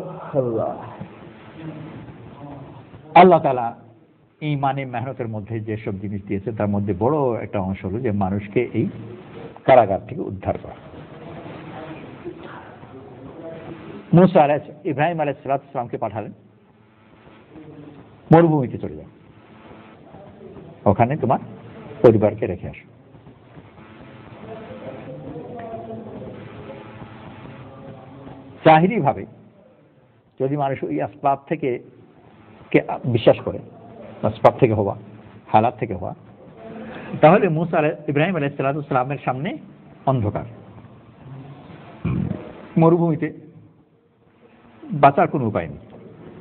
আল্লাহ তাআলা এই মানে মেহনতের মধ্যে যেসব জিনিস দিয়েছে তার মধ্যে বড় একটা অংশ হলো যে মানুষকে এই কারাগার থেকে উদ্ধার করা। মুসা আলাইহিস ইব্রাহিম আলাইহিস সালামকে পাঠালেন মরুভূমিতে চলে যাও, ওখানে তোমার পরিবারকে রেখে আসো। জাহিরি ভাবে যদি মানুষ ওই আসবাব থেকে বিশ্বাস করে, আসবাব থেকে হওয়া, হালাত থেকে হওয়া, তাহলে মুসা ইব্রাহিম আলাইহিস সালামের সামনে অন্ধকার, মরুভূমিতে বাঁচার কোনো উপায় নেই,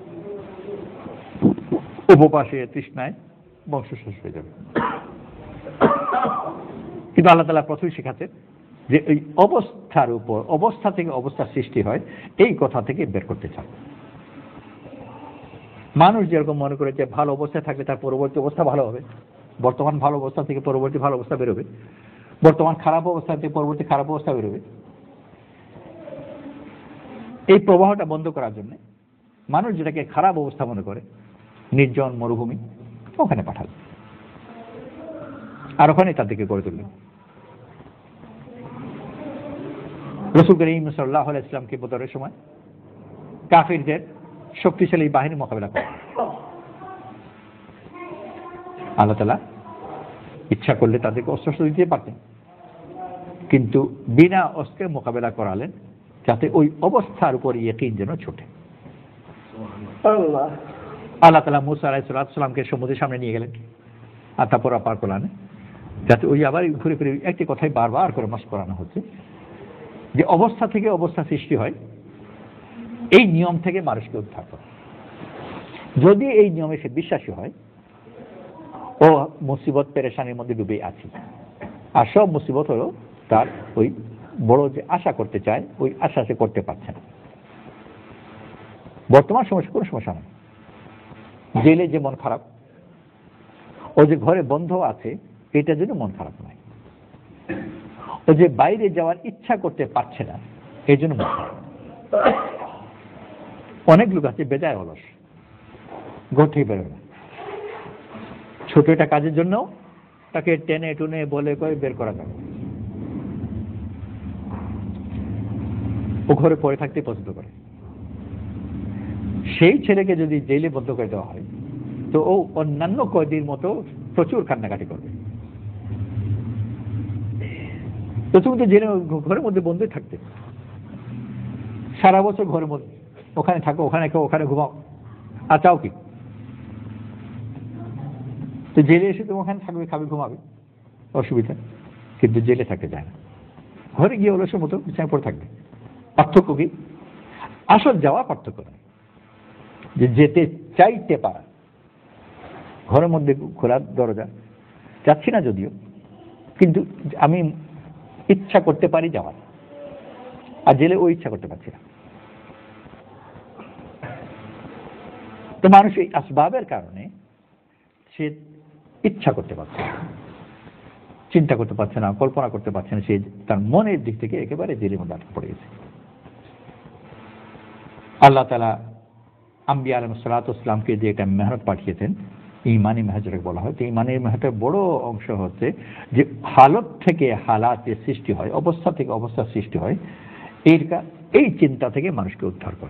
উপবাসে তৃষ্ণায় বংশ শেষ হয়ে যাবে। কিন্তু আল্লাহ তাআলা প্রথমেই শেখাচ্ছে যে এই অবস্থার উপর, অবস্থা থেকে অবস্থার সৃষ্টি হয়, এই কথা থেকে বের করতে চায়। মানুষ যেরকম মনে করে যে ভালো অবস্থায় থাকলে তার পরবর্তী অবস্থা ভালো হবে, বর্তমান ভালো অবস্থা থেকে পরবর্তী ভালো অবস্থা বেরোবে, বর্তমান খারাপ অবস্থা থেকে পরবর্তী খারাপ অবস্থা বেরোবে। এই প্রবাহটা বন্ধ করার জন্য মানুষ যেটাকে খারাপ অবস্থা মনে করে, নির্জন মরুভূমি, ওখানে পাঠাল, আর ওখানে তাদেরকে গড়ে তুলল। রাসূল করিম সাল্লাল্লাহু আলাইহি ওয়াসাল্লামকে বদরের সময় কাফিরদের শক্তিশালী বাহিনী মোকাবেলা করে। আল্লাহ তাআলা ইচ্ছা করলে তাদেরকে অস্ত্র দিতে পারতেন, কিন্তু বিনা অস্ত্রে মোকাবেলা করালেন যাতে ওই অবস্থার উপর ইয়াকিন যেন ছোটে। আল্লাহ তাআলা মুসা আলাইহিস সালামকে সমুদ্রের সামনে নিয়ে গেলেন আর তারপর পার করলেন, যাতে ওই আবার ঘুরে ফিরে একটি কথাই বারবার করে মাস করানো হচ্ছে যে অবস্থা থেকে অবস্থা সৃষ্টি হয়, এই নিয়ম থেকে মানুষকে উদ্ধার করে। যদি এই নিয়মে সে বিশ্বাসী হয়, ও মুসিবত পেরেশানির মধ্যে ডুবে আছে, আর সব মুসিবত হলো তার ওই বড় যে আশা করতে চায়, ওই আশা সে করতে পারছে না। বর্তমান সমস্যা কোনো সমস্যা নেই, জেলে যে মন খারাপ, ও যে ঘরে বন্ধ আছে, এটার জন্য মন খারাপ নয়। ও যে বাইরে যাওয়ার ইচ্ছা করতে পারছে না, এই জন্য মন খারাপ। অনেক লোক আছে বেজায় অলস, ঘর থেকে বেরোয় না, ছোট একটা কাজের জন্য তাকে টেনে টুনে বলে করে বের করা যাবে, ও ঘরে পড়ে থাকতে পছন্দ করে। সেই ছেলেকে যদি জেলে বদ্ধ করে দেওয়া হয়, তো ও অন্যান্য কয়েদির মতো প্রচুর কান্নাকাটি করবে। তো তুমি তো জেলে ঘরের মধ্যে বন্ধই থাকতে, সারা বছর ঘরের মধ্যে, ওখানে থাকো, ওখানে খাও, ওখানে ঘুমাও, আর চাও কি? তো জেলে এসে তুমি ওখানে থাকবে, খাবে, ঘুমাবে, অসুবিধা। কিন্তু জেলে থাকতে যায় না, ঘরে গিয়ে অলসের মতো বিছানায় পড়ে থাকবে। পার্থক্য কি? আসল যাওয়া পার্থক্য নয়, যে যেতে চাইতে পারা। ঘরের মধ্যে খোলা দরজা, যাচ্ছি না যদিও, কিন্তু আমি ইচ্ছা করতে পারি যাওয়ার, আর জেলে ওই ইচ্ছা করতে পারছি না। তো মানুষ এই আসবাবের কারণে সে ইচ্ছা করতে পারছে না, চিন্তা করতে পারছে না, কল্পনা করতে পারছে না, সে তার মনের দিক থেকে একেবারে জেলের মধ্যে আটকে পড়ে গেছে। আল্লাহ তাআলা আম্বিয়া আলাইহিস সালাতু ওয়াস সালামকে যে একটা মেহনত পাঠিয়েছেন, ঈমানি মেহনতকে বলা হয়। তো ঈমানি মেহনতের বড় অংশ হচ্ছে যে হালত থেকে হালাতে সৃষ্টি হয়, অবস্থা থেকে অবস্থার সৃষ্টি হয়, এইটা এই চিন্তা থেকে মানুষকে উদ্ধার করা।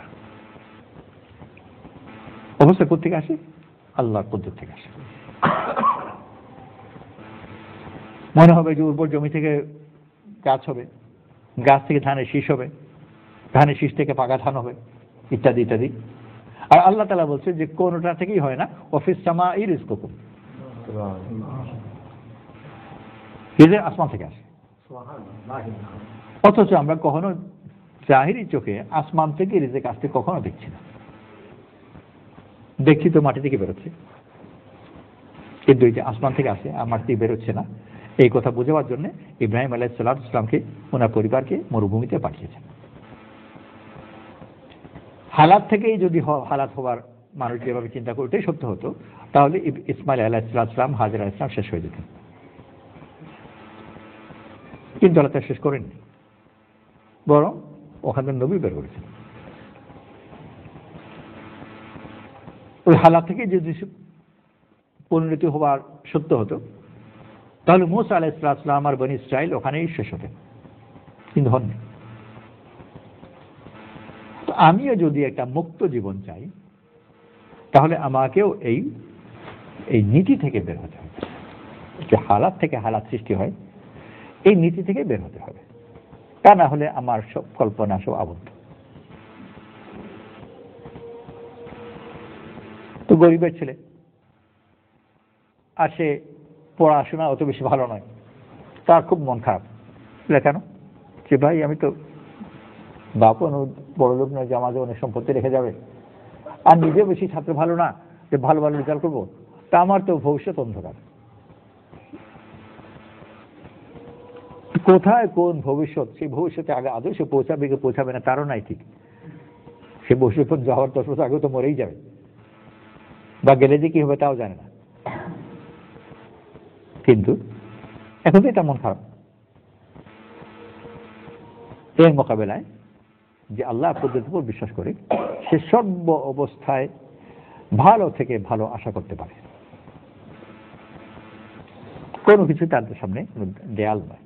অবস্থা কোথা থেকে আসে? আল্লাহর কুদরত থেকে আসে। মনে হবে যে উর্বর জমি থেকে গাছ হবে, গাছ থেকে ধানের শীষ হবে, ধানের শীষ থেকে পাকা ধান হবে, ইত্যাদি ইত্যাদি। আর আল্লাহ তাআলা বলছে যে কোনটা থেকেই হয় না, ওয়াফিস সামাই রিজকুকুম, এদের আসমান থেকে আসে। অথচ আমরা কখনো জাহিরি চোখে আসমান থেকে রিজিক আসতে কখনো দেখছি না, দেখছি তো মাটি থেকে বেরোচ্ছে, কিন্তু এই যে আসমান থেকে আসে আর মাটি থেকে বেরোচ্ছে না, এই কথা বোঝাবার জন্য ইব্রাহিম আলাইহিস সালামকে ওনার পরিবারকে মরুভূমিতে পাঠিয়েছেন। হালাত থেকেই যদি হালাত হবার মানুষ যেভাবে চিন্তা করে ওটাই সত্য হতো, তাহলে ইসমাইল আলাইহিস সালাম, হাজেরা আলাইহিস সালাম শেষ হয়ে যেতেন, কিন্তু আল্লাহ তা শেষ করেননি, বরং ওখানে নবী বের করেছেন। ওই হালাত থেকে যদি পরিণতি হবার সত্য হতো, তাহলে মুসা আলাইহিস সালাম আর বনী ইসরাইল ওখানেই শেষ হতেন, কিন্তু হননি। আমিও যদি একটা মুক্ত জীবন চাই, তাহলে আমাকেও এই এই নীতি থেকে বের হতে হবে, যে হালাত থেকে হালাত সৃষ্টি হয়, এই নীতি থেকে বের হতে হবে, তা না হলে আমার সব কল্পনা সব আবদ্ধ। তো গরিবের ছেলে, আর সে পড়াশোনা অত বেশি ভালো নয়, তার খুব মন খারাপ। কেন? যে ভাই আমি তো বাপ বড় লোক নয় যে আমাদের অনেক সম্পত্তি রেখে যাবে, আর নিজে বেশি ছাত্র ভালো না যে ভালো ভালো রেজাল্ট করবো, তা আমার তো ভবিষ্যৎ অন্ধকার। কোথায় কোন ভবিষ্যৎ, সেই ভবিষ্যতে আগে আদৌ সে পৌঁছাবে কি পৌঁছাবে না তারও নাই ঠিক। সে ভবিষ্যৎ যাওয়ার দশ বছর আগেও তো মরেই যাবে, বা গেলে যে কি হবে তাও জানে না। কিন্তু এখন তো এটা মন খারাপ। এর মোকাবেলায় যে আল্লাহ পদ্ধতির উপর বিশ্বাস করে, সে সর্ব অবস্থায় ভালো থেকে ভালো আশা করতে পারে, কোনো কিছু তার সামনে দেয়াল নয়।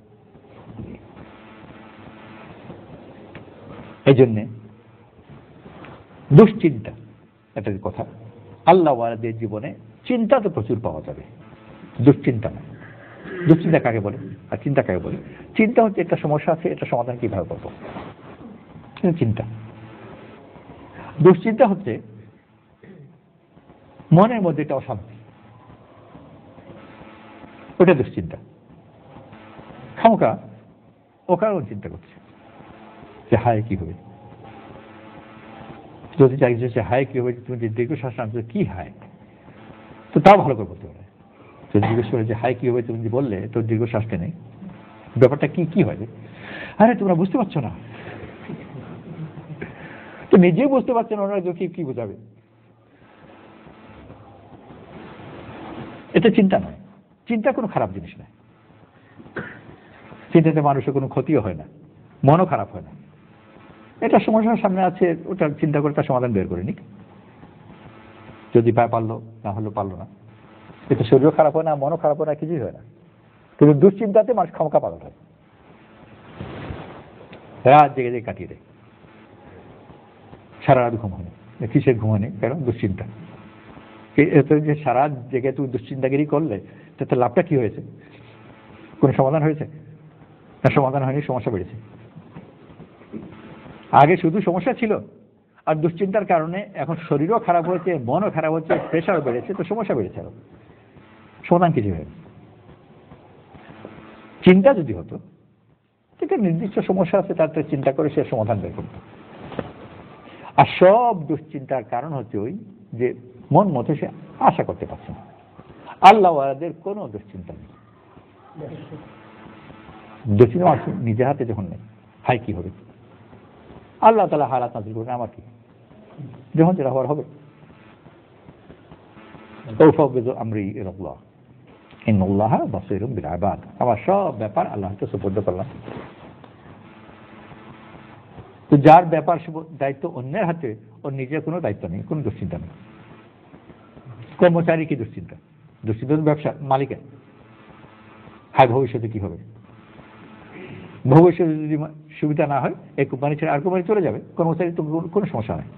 এই জন্যে দুশ্চিন্তা একটা কথা, আল্লাহ ওয়ালাদের জীবনে চিন্তা তো প্রচুর পাওয়া যাবে, দুশ্চিন্তা না। দুশ্চিন্তা কাকে বলে আর চিন্তা কাকে বলে? চিন্তা হচ্ছে একটা সমস্যা আছে, এটা সমাধান কিভাবে করবো, চিন্তা। দুশ্চিন্তা হচ্ছে মনের মধ্যে একটা অশান্তি, ওটা দুশ্চিন্তা। খামোকা ও কারণ চিন্তা করছে যে হায় কি হবে, যদি চাই যে হায় কি হবে, তুমি যে দীর্ঘশ্বাস আনছো কি হায়, তো তাও ভালো করে বলতে পারে। যদি জিজ্ঞেস করে যে হায় কি হবে, তুমি যে বললে তো দীর্ঘশ্বাসটা নেই, ব্যাপারটা কি কি হয়? আরে তোমরা বুঝতে পারছো না, তো নিজেও বুঝতে পারছেন ওরা কি কি বোঝাবে। এটা চিন্তা নয়, চিন্তা কোনো খারাপ জিনিস নয়, চিন্তাতে মানুষের কোনো ক্ষতিও হয় না, মনও খারাপ হয় না। এটা সমস্যার সামনে আছে, ওটা চিন্তা করে তার সমাধান বের করে নিক, যদি পারলো না হলো পারলো না, এতে শরীরও খারাপ হয় না, মনও খারাপ হয় না, কিছুই হয় না। কিন্তু দুশ্চিন্তাতে মানুষ ক্ষমতা পালন হয়, রাত জেগে জেগে কাটিয়ে দেয়, সারা রাত ঘুম হয়নি। কিসের ঘুম হয়নি? কারণ দুশ্চিন্তা। যে সারা জেগে তুমি দুশ্চিন্তাগিরি করলে তাতে লাভটা কি হয়েছে? কোনো সমাধান হয়েছে না? সমাধান হয়নি, সমস্যা বেড়েছে। আগে শুধু সমস্যা ছিল, আর দুশ্চিন্তার কারণে এখন শরীরও খারাপ হয়েছে, মনও খারাপ হচ্ছে, প্রেশারও বেড়েছে, তো সমস্যা বেড়েছে। আরো সমাধান কিছু হয়নি। চিন্তা যদি হতো, ঠিক নির্দিষ্ট সমস্যা আছে, তার চিন্তা করে সে সমাধান বের করত। আর সব দুশ্চিন্তার কারণ হচ্ছে ওই যে মন মতো সে আশা করতে পারছে না। আল্লাহ ওয়ালাদের কোনো দুশ্চিন্তা নেই। দুশ্চিন্তা মানুষ নিজের হাতে যখন নেই, হাই কি হবে, আল্লাহ তাআলা হালাত নাযিল করেন, আমার কি, যখন যেটা হওয়ার হবে। আমরি ইলাল্লাহ ইন্নাল্লাহা বাসীরুম বিল ইবাদ, আমার সব ব্যাপার আল্লাহর কাছে সুপর্দ করলাম। তো যার ব্যাপার দায়িত্ব অন্যের হাতে, ওর নিজের কোনো দায়িত্ব নেই, কোনো দুশ্চিন্তা নেই। কর্মচারী কি দুশ্চিন্তা? দুশ্চিন্তা তো ব্যবসা মালিকের, হায় ভবিষ্যতে কি হবে, ভবিষ্যতে যদি সুবিধা না হয় এই কোম্পানি ছেড়ে আর কোম্পানি চলে যাবে, কর্মচারী তো কোনো সমস্যা নেই,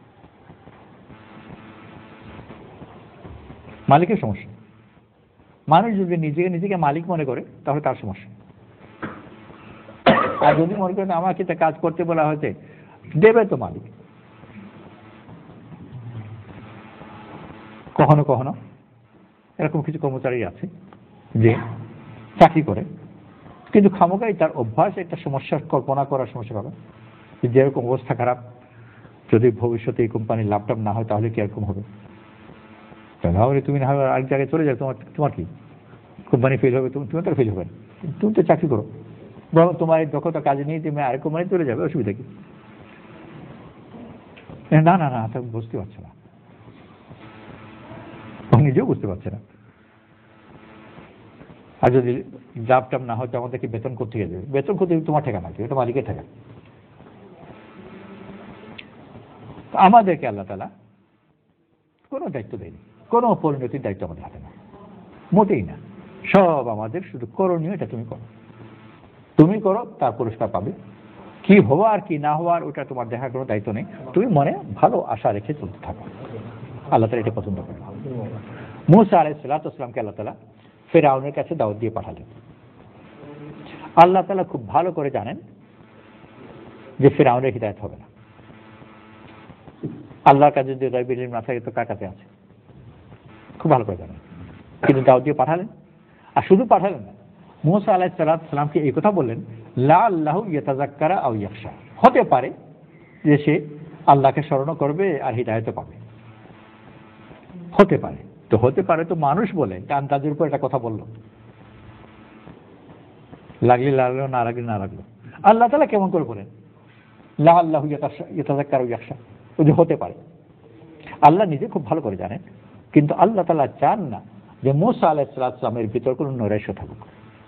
মালিকের সমস্যা। মানুষ যদি নিজেকে নিজেকে মালিক মনে করে তাহলে তার সমস্যা। আর যদি মনে করেন আমাকে তা কাজ করতে বলা হয়েছে, দেবে তো মালিক। কখনো কখনো এরকম কিছু কর্মচারী আছে যে চাকরি করে, কিন্তু খামোকাই তার অভ্যাস একটা সমস্যার কল্পনা করার সমস্যা পাবে, যেরকম অবস্থা খারাপ, যদি ভবিষ্যতে এই কোম্পানির লাভটাপ না হয় তাহলে কিরকম হবে? তাহলে তুমি না হয় আরেক জায়গায় চলে যাও, তোমার তোমার কি কোম্পানি ফেল হবে, তুমি তুমি তো ফেল হবে না, তুমি তো চাকরি করো, বরং তোমার এই দক্ষতা কাজে নিয়ে তুমি আরেক কোম্পানি চলে যাবে, অসুবিধা কি? না না না, তা বুঝতে পারছে না, নিজেও বুঝতে পারছে না। আর যদি লাভটাপ না হয় তো আমাদেরকে বেতন করতে গেলে বেতন করতে তোমার ঠেকা নাকি, এটা মালিকের ঠেকা। আমাদেরকে আল্লাহ তাআলা কোনো দায়িত্ব দেয়নি, কোনো পরিণতির দায়িত্ব আমাদের হাতে না, মোটেই না। সব আমাদের শুধু করণীয়, এটা তুমি করো, তুমি করো, তার পুরস্কার পাবে। কি হওয়ার কি না হওয়ার ওটা তোমার দেখার কোনো দায়িত্ব নেই, তুমি মনে ভালো আশা রেখে চলতে থাকো। আল্লাহ তাআলা এটা পছন্দ করেন। মূসা আলাইহিস সালাতু ওয়াস সালামকে আল্লাহ তাআলা ফিরআউনের কাছে দাওয়াত দিয়ে পাঠালেন। আল্লাহ তাআলা খুব ভালো করে জানেন যে ফিরআউনের হিদায়াত হবে না। আল্লাহর কাছে যদি গায়বী ইলম না থাকে তো কার কাছে আছে? খুব ভালো করে জানেন, কিন্তু দাওয়াত দিয়ে পাঠালেন। আর শুধু পাঠালেন না, মূসা আলাইহিস সালাতু ওয়াস সালামকে এই কথা বললেন, লা আল্লাহু ইয়াতাযাক্কারা আও ইয়াখশা, হতে পারে যে সে আল্লাহকে স্মরণ করবে আর হিদায়াত পাবে, হতে পারে। তো হতে পারে তো মানুষ বলে কান তাজের উপর একটা কথা বললো, লাগলে লাগলো, না লাগলে না লাগলো। আল্লাহ তাআলা কেমন করে বলেন লা আল্লাহু ইয়াতাযাক্কারা আও ইয়াখশা, ওই যে হতে পারে। আল্লাহ নিজে খুব ভালো করে জানেন, কিন্তু আল্লাহ তাআলা চান না যে মূসা আলাইহিস সালামের ভিতর কোনো নৈরাশ্য থাকুক।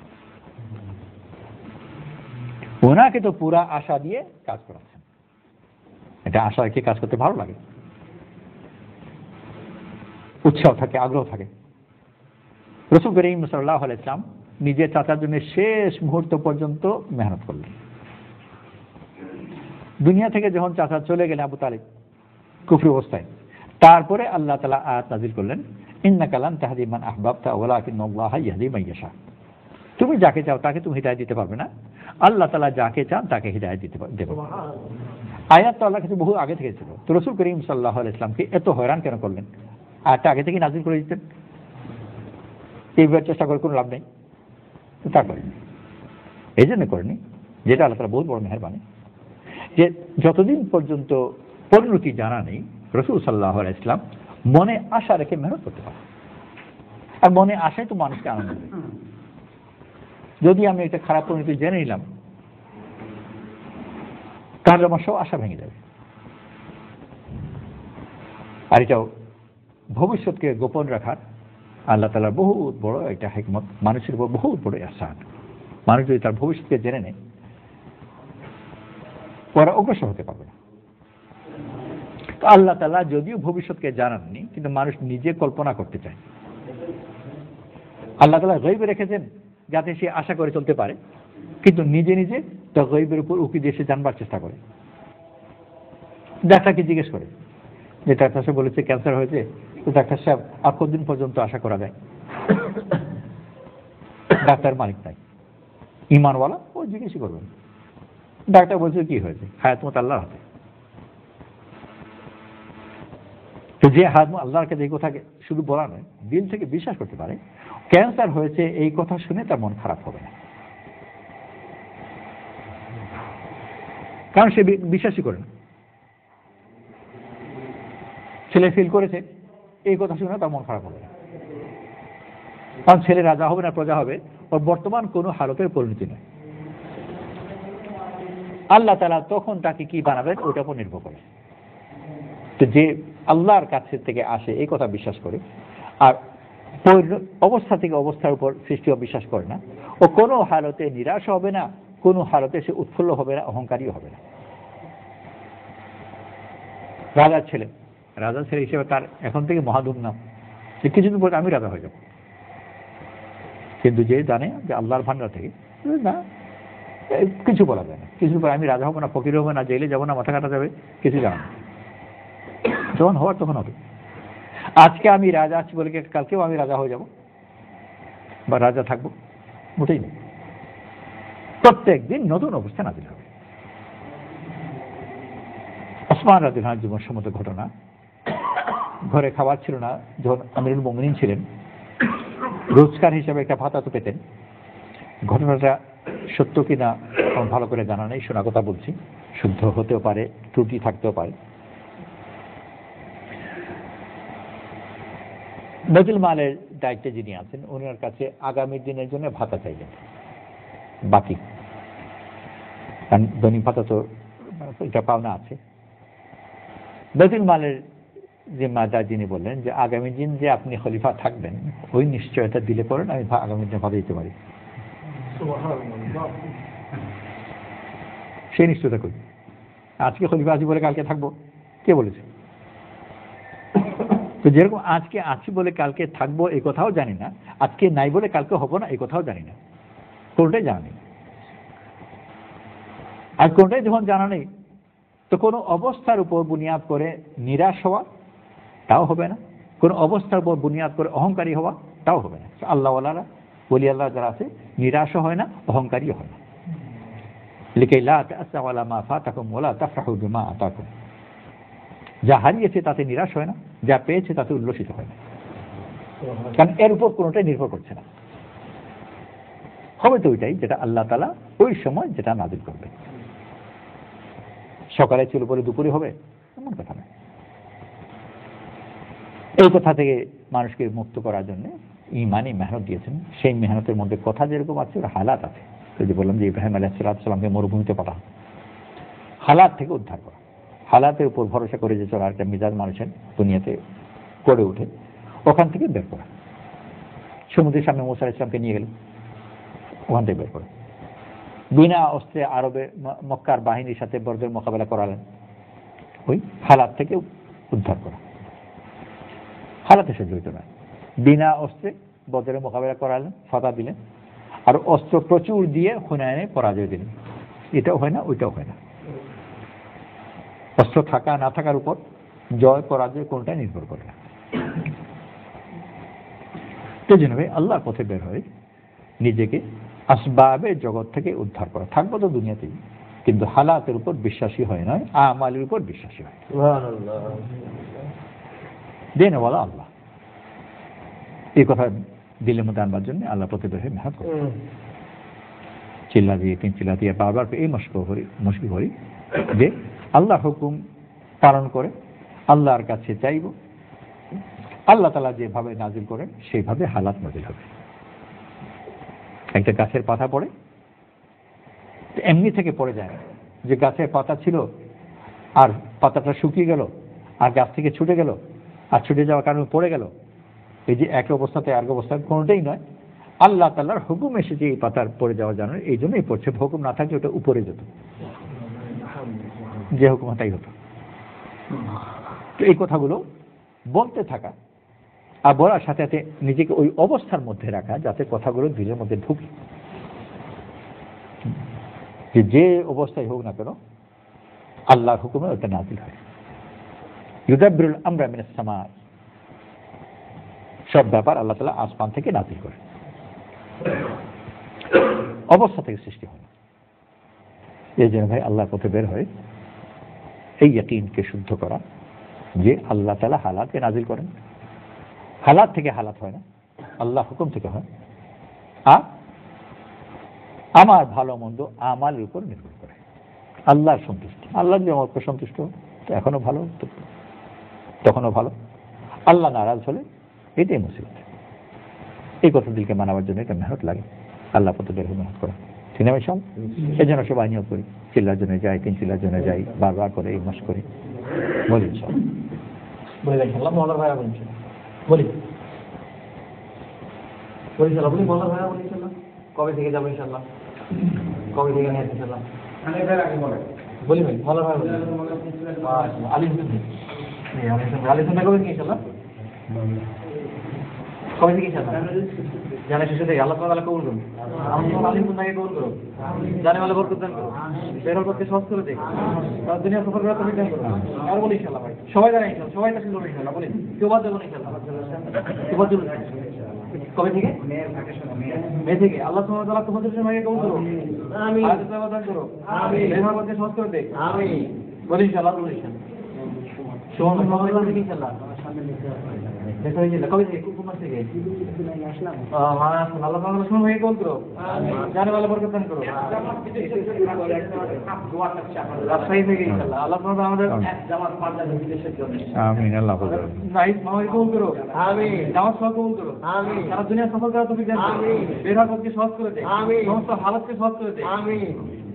ওনাকে তো পুরা আশা দিয়ে কাজ করাচ্ছেন, এটা আশা রেখে কাজ করতে ভালো লাগে, উৎসাহ থাকে, আগ্রহ থাকে। রাসূল করিম সাল্লাল্লাহু আলাইহি ওয়াসাল্লাম নিজের চাচার জন্য শেষ মুহূর্ত পর্যন্ত মেহনত করলেন। দুনিয়া থেকে যখন চাচা চলে গেলেন আবু তালিব কুফরি অবস্থায়, তারপরে আল্লাহ তাআলা আয়াত নাযিল করলেন, ইন্নাকা লান তাহদি মান আহবাবতা ওয়ালাকিন্নাল্লাহা ইয়াহদি মান ইয়াশা। তুমি যাকে চাও তাকে তুমি হিদায়াত দিতে পারবে না, আল্লাহ তাআলা যাকে চান তাকে হিদায়াত দিতে দেবেন। আয়াত তো আল্লাহর কাছে বহু আগে থেকে ছিল, তো রাসূল করিম সাল্লাল্লাহু আলাইহি ওয়াসাল্লামকে এত হয়রান কেন করলেন? আয়াতটা আগে থেকে নাযিল করে দিতেন, এইবার চেষ্টা করে কোনো লাভ নেই, তা করেনি। এই জন্য করেনি, যেটা আল্লাহ তাআলা বহুত বড় মেহেরবানি, যে যতদিন পর্যন্ত পরিণতি জানা নেই রাসূল সাল্লাল্লাহু আলাইহি ওয়াসাল্লাম মনে আশা রেখে মেহনত করতে পারে। আর মনে আশাই তো মানুষকে আনন্দ দেয়। যদি আমি একটা খারাপ পরিণতি জেনে নিলাম, তাহলে আমার সব আশা ভেঙে যাবে। আর এটাও ভবিষ্যৎকে গোপন রাখার আল্লাহ তাআলার বহুত বড় একটা হিকমত, মানুষের উপর বহুত বড় ইহসান। মানুষ যদি তার ভবিষ্যৎকে জেনে নেয়, ওরা অগ্রসর হতে পারবে না। তো আল্লাহ তাআলা যদিও ভবিষ্যৎকে জানাননি, কিন্তু মানুষ নিজে কল্পনা করতে চায়। আল্লাহ তাআলা গায়বে রেখেছেন যাতে সে আশা করে চলতে পারে, কিন্তু নিজে নিজে তা গায়বের উপর উকি দিয়ে সে জানবার চেষ্টা করে। ডাক্তারকে জিজ্ঞেস করে, যে ডাক্তার সাহেব বলেছে ক্যান্সার হয়েছে, তো ডাক্তার সাহেব আর কতদিন পর্যন্ত আশা করা যায়? ডাক্তার মালিক নাই, ইমানওয়ালা, ও জিজ্ঞেস করবেন। ডাক্তার বলছে কি হয়েছে? হায়াত মত আল্লাহর হাতে। তো যে হায়াত আল্লাহর কাছে এই কথাকে শুধু বলা নয়, দিল থেকে বিশ্বাস করতে পারে ক্যান্সার হয়েছে, এই কথা শুনে তার মন খারাপ হবে না, কারণ সে বিশ্বাসই করে না। ছেলে ফিল করেছে, এই কথা শুনে তার মন খারাপ হবে না, কারণ ছেলে রাজা হবে না প্রজা হবে, ওর বর্তমান কোনো হালতের পরিণতি নয়। আল্লাহ তাআলা তখন তাকে কি বানাবেন ওটার উপর নির্ভর করে। তো যে আল্লাহর কাছে থেকে আসে এই কথা বিশ্বাস করে, আর অবস্থা থেকে অবস্থার উপর সৃষ্টিও বিশ্বাস করে না, ও কোনো হালতে নিরাশ হবে না, কোনো হালতে সে উৎফুল্ল হবে না, অহংকারী হবে না। রাজার ছেলে, রাজার ছেলে হিসেবে তার এখন থেকে মহাদুম নাম, যে কিছুদিন পরে আমি রাজা হয়ে যাব। কিন্তু যে জানে যে আল্লাহর ভান্ডার থেকে না, কিছু বলা যায় না, কিছু পরে আমি রাজা হবো না, ফকির হবো না, জেলে যাবো না, মাথা কাটা যাবে, কিছু জানা না। যখন হওয়ার তখন হবে। আজকে আমি রাজা আছি বলে কালকেও আমি রাজা হয়ে যাব বা রাজা থাকবো, মোটেই নেই। প্রত্যেক দিন নতুন অবস্থা নাজিল হবে। ওসমান রাদিয়াল্লাহু আনহু জীবন সম্মত ঘটনা। ঘরে খাবার ছিল না, যখন আমিরুল মুমিনিন ছিলেন, রোজগার হিসেবে একটা ভাতা তো পেতেন। ঘটনাটা সত্য কিনা আমার ভালো করে জানা নেই, শোনা কথা বলছি, শুদ্ধ হতেও পারে, ত্রুটি থাকতেও পারে। বাইতুল মালের দায়িত্বে যিনি আছেন ওনার কাছে আগামী দিনের জন্য ভাতা চাইলেন, বাকি, কারণ দৈনিক ভাতা তো এটা পাওনা আছে। বাইতুল মালের যে মাদার যিনি বললেন যে আগামী দিন যে আপনি খলিফা থাকবেন ওই নিশ্চয়তা দিলে পরে আমি আগামী দিনে ভাতা দিতে পারি। সেই নিশ্চয়তা করি। আজকে খলিফা আছি বলে কালকে থাকবো, কে বলেছে? তো যেরকম আজকে আছি বলে কালকে থাকবো এই কথাও জানি না, আজকে নাই বলে কালকে হবো না এই কথাও জানি না, কোনটাই জানা নেই। আর কোনটাই যখন জানা নেই তো কোনো অবস্থার উপর বুনিয়াদ করে নিরাশ হওয়া তাও হবে না, কোনো অবস্থার উপর বুনিয়াদ করে অহংকারী হওয়া তাও হবে না। আল্লাহওয়ালারা, ওলি আল্লাহ যারা আছে, নিরাশও হয় না, অহংকারীও হয় না। লিকাই লা তা'সাউ আলা মা ফাতাকুম ওয়া লা তাফরাহু বিমা আতাকুম। যা হারিয়েছে তাতে নিরাশ হয় না, যা পেয়েছে তাতে উল্লসিত হয় না, কারণ এর উপর কোনোটাই নির্ভর করছে না। হবে তো ওইটাই যেটা আল্লাহ তাআলা ওই সময় যেটা নাযিল করবে। সকালে ছিল পরে দুপুরে হবে এমন কথা না। এই কথা থেকে মানুষকে মুক্ত করার জন্য ইমানি মেহনত দিয়েছেন। সেই মেহনতের মধ্যে কথা যেরকম আছে ওর হালাত আছে। যদি বললাম যে ইব্রাহিম আলাইহিস সালামকে মরুভূমিতে পাঠানো, হালাত থেকে উদ্ধার করা, হালাতের উপর ভরসা করে যে চলার একটা মিজাজ মানুষের দুনিয়াতে গড়ে ওঠে, ওখান থেকে বের করা। সমুদ্রের সামনে মুসা আলাইহিস সালামকে নিয়ে গেল, ওখান থেকে বের করে বিনা অস্ত্রে আরবে মক্কার বাহিনীর সাথে বর্জের মোকাবেলা করালেন, ওই হালাত থেকে উদ্ধার করা। হালাতে সে জড়িত নয়, বিনা অস্ত্রে বদরের মোকাবেলা করালেন, ফাতা দিলেন, আর অস্ত্র প্রচুর দিয়ে হুনায়নে পরাজয় দিলেন। এটাও হয় না, ওইটাও হয় না। অস্ত্র থাকা না থাকার উপর জয় পরাজয় কোনটাই নির্ভর করে না। তো জন্য আল্লাহর পথে বের হয় নিজেকে আসবাবের জগৎ থেকে উদ্ধার করা। থাকবো তো দুনিয়াতেই, কিন্তু হালাতের উপর বিশ্বাসী হয় নয়, আমালের উপর বিশ্বাসী হয়। দেনওয়ালা আল্লাহ, এই কথা দিলের মধ্যে আনবার জন্য আল্লাহ পথে বের হয়ে মেহনত করে। চিল্লা দিয়ে তিন চিল্লা দিয়ে বারবার এই মশক করি মশকি করি যে আল্লাহ হুকুম পালন করে আল্লাহর কাছে চাইব, আল্লাহ তাআলা যেভাবে নাজিল করেন সেইভাবে হালাত নাজিল হবে। একটা গাছের পাতা পড়ে এমনি থেকে পড়ে যায়, যে গাছের পাতা ছিল আর পাতাটা শুকিয়ে গেল আর গাছ থেকে ছুটে গেল আর ছুটে যাওয়ার কারণে পড়ে গেল, এই যে এক অবস্থাতে আর অবস্থা কোনোটাই নয়। আল্লাহ তাআলার হুকুম এসেছে এই পাতার পড়ে যাওয়া জানার, এই জন্যই পড়ছে। হুকুম না থাকলে ওটা উপরে যেত, যে হুকুম তাই হতো। তো এই কথাগুলো বলতে থাকা আর বলার সাথে সাথে নিজেকে ওই অবস্থার মধ্যে রাখা যাতে কথাগুলো দিলের মধ্যে ঢুকে, যে যে অবস্থায় হোক না কেন আল্লাহর হুকুমে ওটা নাযিল হয়। ইউদাব্বিরুল আমরা মিনাস সামা, সব ব্যাপার আল্লাহ তাআলা আসমান থেকে নাযিল করে, অবস্থা থেকে সৃষ্টি হয়। এই জন্য ভাই আল্লাহর পথে বের হয় এই ইয়াকিনকে শুদ্ধ করা যে আল্লাহ তাআলা হালাতকে নাযিল করেন, হালাত থেকে হালাত হয় না, আল্লাহ হুকুম থেকে হয়। আর আমার ভালো মন্দ আমালের উপর নির্ভর করে আল্লাহর সন্তুষ্টি। আল্লাহ যদি আমার উপর সন্তুষ্ট তো এখনো ভালো, তখনও ভালো। আল্লাহ নারাজ হলে এটাই মুসিবত। এই কথা দিলকে মানাবার জন্য এটা মেহনত লাগে, আল্লাহ পথে বের হয়ে মেহনত করা, ঠিক না ভাই? সব এই জন্য সবাই নিয়োগ করি, চিল্লার জন্য যাই, তিন চিল্লার জন্য যাই, বারবার করে এই মাস করি, বলি সব বলি ইনশাআল্লাহ। মওলানা ভাই বলি বলি বলি ইনশাআল্লাহ, বলি মওলানা ভাই বলি ইনশাআল্লাহ। কবে থেকে যাবো ইনশাআল্লাহ? কবে থেকে নিয়ে ইনশাআল্লাহ? অনেক ভাই আগে বলে বলি ভাই মওলানা ভাই বলি আলী হোসেন এই আলী হোসেন আলী হোসেন কবে থেকে ইনশাআল্লাহ? কবে থেকে ইনশাআল্লাহ? জানা শেষে থেকে আল্লাহ তাআলা কবুল করুন। আমরা আলী হোসেন ভাইকে কবুল করুন, জানে ওয়ালা বরকত দান করুন, বেরল পথে সহজ করে দেখ, তার দুনিয়া সফর করার তৌফিক দান করুন। আর বলি ইনশাআল্লাহ ভাই সবাই জানা ইনশাআল্লাহ, সবাই তাসলিম করুন ইনশাআল্লাহ। বলি কেউ বাদ দেবেন ইনশাআল্লাহ। কেউ দিন কবে থেকে? মে থেকে। আল্লাহ সুবহানাহু ওয়া তাআলা তোমাদের জন্য ভাইকে কবুল করুন, আমিন। আর দান করুন, আমিন। বেরল পথে সহজ করে দেখ, আমিন। বলি ইনশাআল্লাহ, বলি ইনশাআল্লাহ। সময় সময় লাগবে ইনশাআল্লাহ। দেখা হয়ে গেল কবে থেকে কোন মাস থেকে? ও মাশাআল্লাহ, আল্লাহ তাআলা সময় হয়ে কল করো। আমিন। জানে ভালো বরকত দান করো। রাজশাহী থেকে ইনশাআল্লাহ। আল্লাহ তাআলা আমাদের জামাত পাঁচটা বিদেশের জন্য। আমিন। আল্লাহ হাফেজ। নাইস মামাই কবুল করো। আমিন। জামাত সহ কবুল করো। আমিন। সারা দুনিয়া সফল করার তৌফিক দান করো। আমিন। বের হওয়ার পথকে সহজ করে দে। আমিন। সমস্ত হালাতকে সহজ করে দে। আমিন।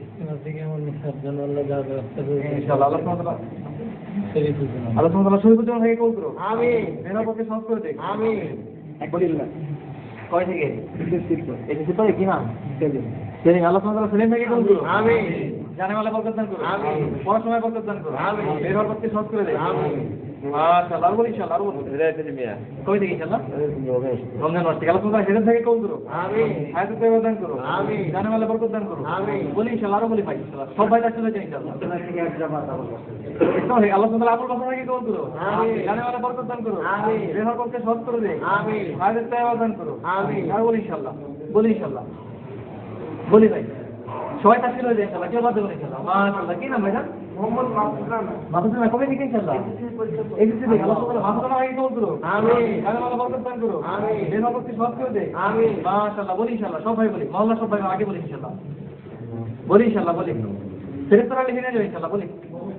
ইনশাআল্লাহ আল্লাহ তাআলা আল্লাহ তাআলা শরীফ উদ্দিন থেকে কবুল করো। আমিন। বের হওয়ার পথকে সহজ করে দে। আমিন। একবারই কয় থেকে? এসএসসি পরে কি নাম? সেলিম। সেলিম, আল্লাহ তাআলা সেলিম থেকে কবুল করো। আমিন। জানে ওয়ালা বরকত দান করো। আমিন। পড়াশোনায় বরকত দান করো। আমিন। বের হওয়ার পথকে সহজ করে দে। আমিন। মাশাআল্লাহ, আর বলি ইনশাআল্লাহ, আর বলি হিদায়াতুল মিয়া কবে থেকে ইনশাআল্লাহ? রমজান মাস থেকে। আল্লাহ তাআলা হিদায়াত থেকে কবুল করো। আমিন। হায়াত তৈয়বা দান করো। আমিন। জানে ওয়ালা বরকত দান করো। আমিন। বলি ইনশাআল্লাহ, আর বলি ভাই ইনশাআল্লাহ সব ভাই চলে যায় ইনশাআল্লাহ। আল্লাহ তাআলা আবুল বাসা থেকে কবুল করো। আমিন। জানে ওয়ালা বরকত দান করো। আমিন। বের হওয়ার পথকে সহজ করে দে। আমিন। হায়াত তৈয়বা দান করো। আমিন। আর বলি ইনশাআল্লাহ, বলি ইনশাআল্লাহ, বলি ভাই সবাই তাসকিল হয়ে যায় ইনশাআল্লাহ। কেউ বাদ দেবেন ইনশাআল্লাহ। মাশাআল্লাহ, কি নাম ভাইজান? মোহাম্মদ মাহমুদ রানা। মাহমুদ রানা কবে থেকে ইনশাআল্লাহ? এসএসসি থেকে। আল্লাহ তাআলা মাহমুদ রানা আগে কবুল করো। আমিন। জানে ওয়ালা বরকত দান করো। আমিন। বের হওয়ার পথকে সহজ করে দে। আমিন। মাশাআল্লাহ, বলি ইনশাআল্লাহ সব ভাই বলি, মহল্লা সব ভাই আগে বলি ইনশাআল্লাহ, বলি ইনশাআল্লাহ, বলি ফেরেশতারা লিখে নিয়ে যাবে ইনশাআল্লাহ, বলি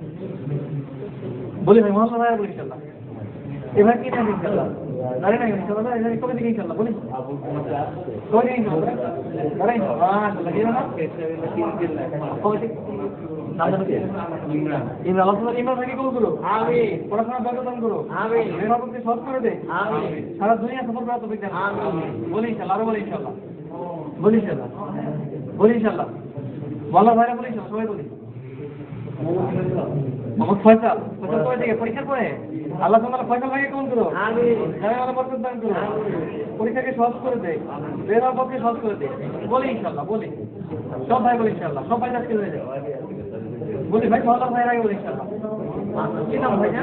বলি ভাই মহল্লা ভাই বলি ইনশাআল্লাহ। এবার কি নাম ইনশাআল্লাহ? জানি না ইনশাআল্লাহ, জানি কবে থেকে ইনশাআল্লাহ, বলি কবে থেকে ইনশাআল্লাহ? জানি না। মাশাআল্লাহ, কি নাম? কবে থেকে? নাম জানো কি? ইমরান। ইমরান, আল্লাহ তাআলা ইমরান থেকে কবুল করো। আমিন। পড়াশোনা বরকত দান করো। আমিন। বের হওয়ার পথকে সহজ করে দে। আমিন। সারা দুনিয়া সফল করার তৌফিক দান করো। আমিন। বলি ইনশাআল্লাহ, আর বলি ইনশাআল্লাহ, বলি ইনশাআল্লাহ, বলি ইনশাআল্লাহ, মোল্লা ভাইরা বলি ইনশাআল্লাহ, সবাই বলি মোহাম্মদ ফয়সাল। ফয়সাল কবে থেকে? পরীক্ষার পরে। আল্লাহ তাআলা ফয়সাল ভাইকে কবুল করো। আমিন। জানে ওয়ালা বরকত দান করো। পরীক্ষাকে সহজ করে দে। বের হওয়ার পথকে সহজ করে দে। বলি ইনশাআল্লাহ, বলি সব ভাই বলি ইনশাআল্লাহ, সব ভাই তাসকিল হয়ে যায়। বলি ভাই মহল্লা ভাইরা আগে বলি ইনশাআল্লাহ। কি নাম ভাইজান?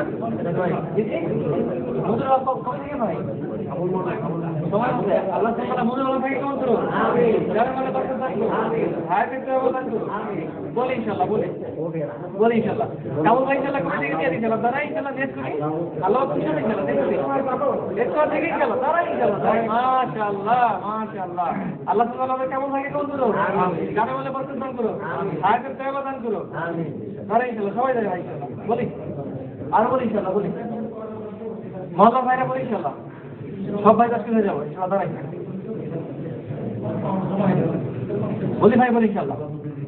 মুদুর আল্লাহ কবে থেকে ভাই? সময় মতো আল্লাহ তাআলা মুদুর আল্লাহ ভাইকে কবুল করো। আমিন। জানে ওয়ালা বরকত দান করো। আমিন। হায়াত তৈয়বা দান করো। আমিন। বলি ইনশাআল্লাহ, বলি বলি ইনশাআল্লাহ। কাবুল ভাই ইনশাআল্লাহ কবে থেকে দিয়ে ইনশাআল্লাহ? দাঁড়াই ইনশাআল্লাহ, নেট করি আল্লাহ খুশি হবে ইনশাআল্লাহ, দেখো নেট কর থেকে ইনশাআল্লাহ, দাঁড়াই ইনশাআল্লাহ। মাশাআল্লাহ, মাশাআল্লাহ, আল্লাহ তাআলা আমাদের কাবুল ভাইকে কবুল করো। আমিন। জানে ওয়ালা বরকত দান করো। আমিন। হায়াত তৈয়বা দান করো। আমিন। দাঁড়াই ইনশাআল্লাহ, সবাই দাঁড়াই ভাই ইনশাআল্লাহ, বলি আর বলি ইনশাআল্লাহ, বলি মহল্লা ভাইরা বলি ইনশাআল্লাহ, সব ভাই তাসকিল হয়ে যাবো ইনশাআল্লাহ, দাঁড়াই বলি ভাই বলি ইনশাআল্লাহ।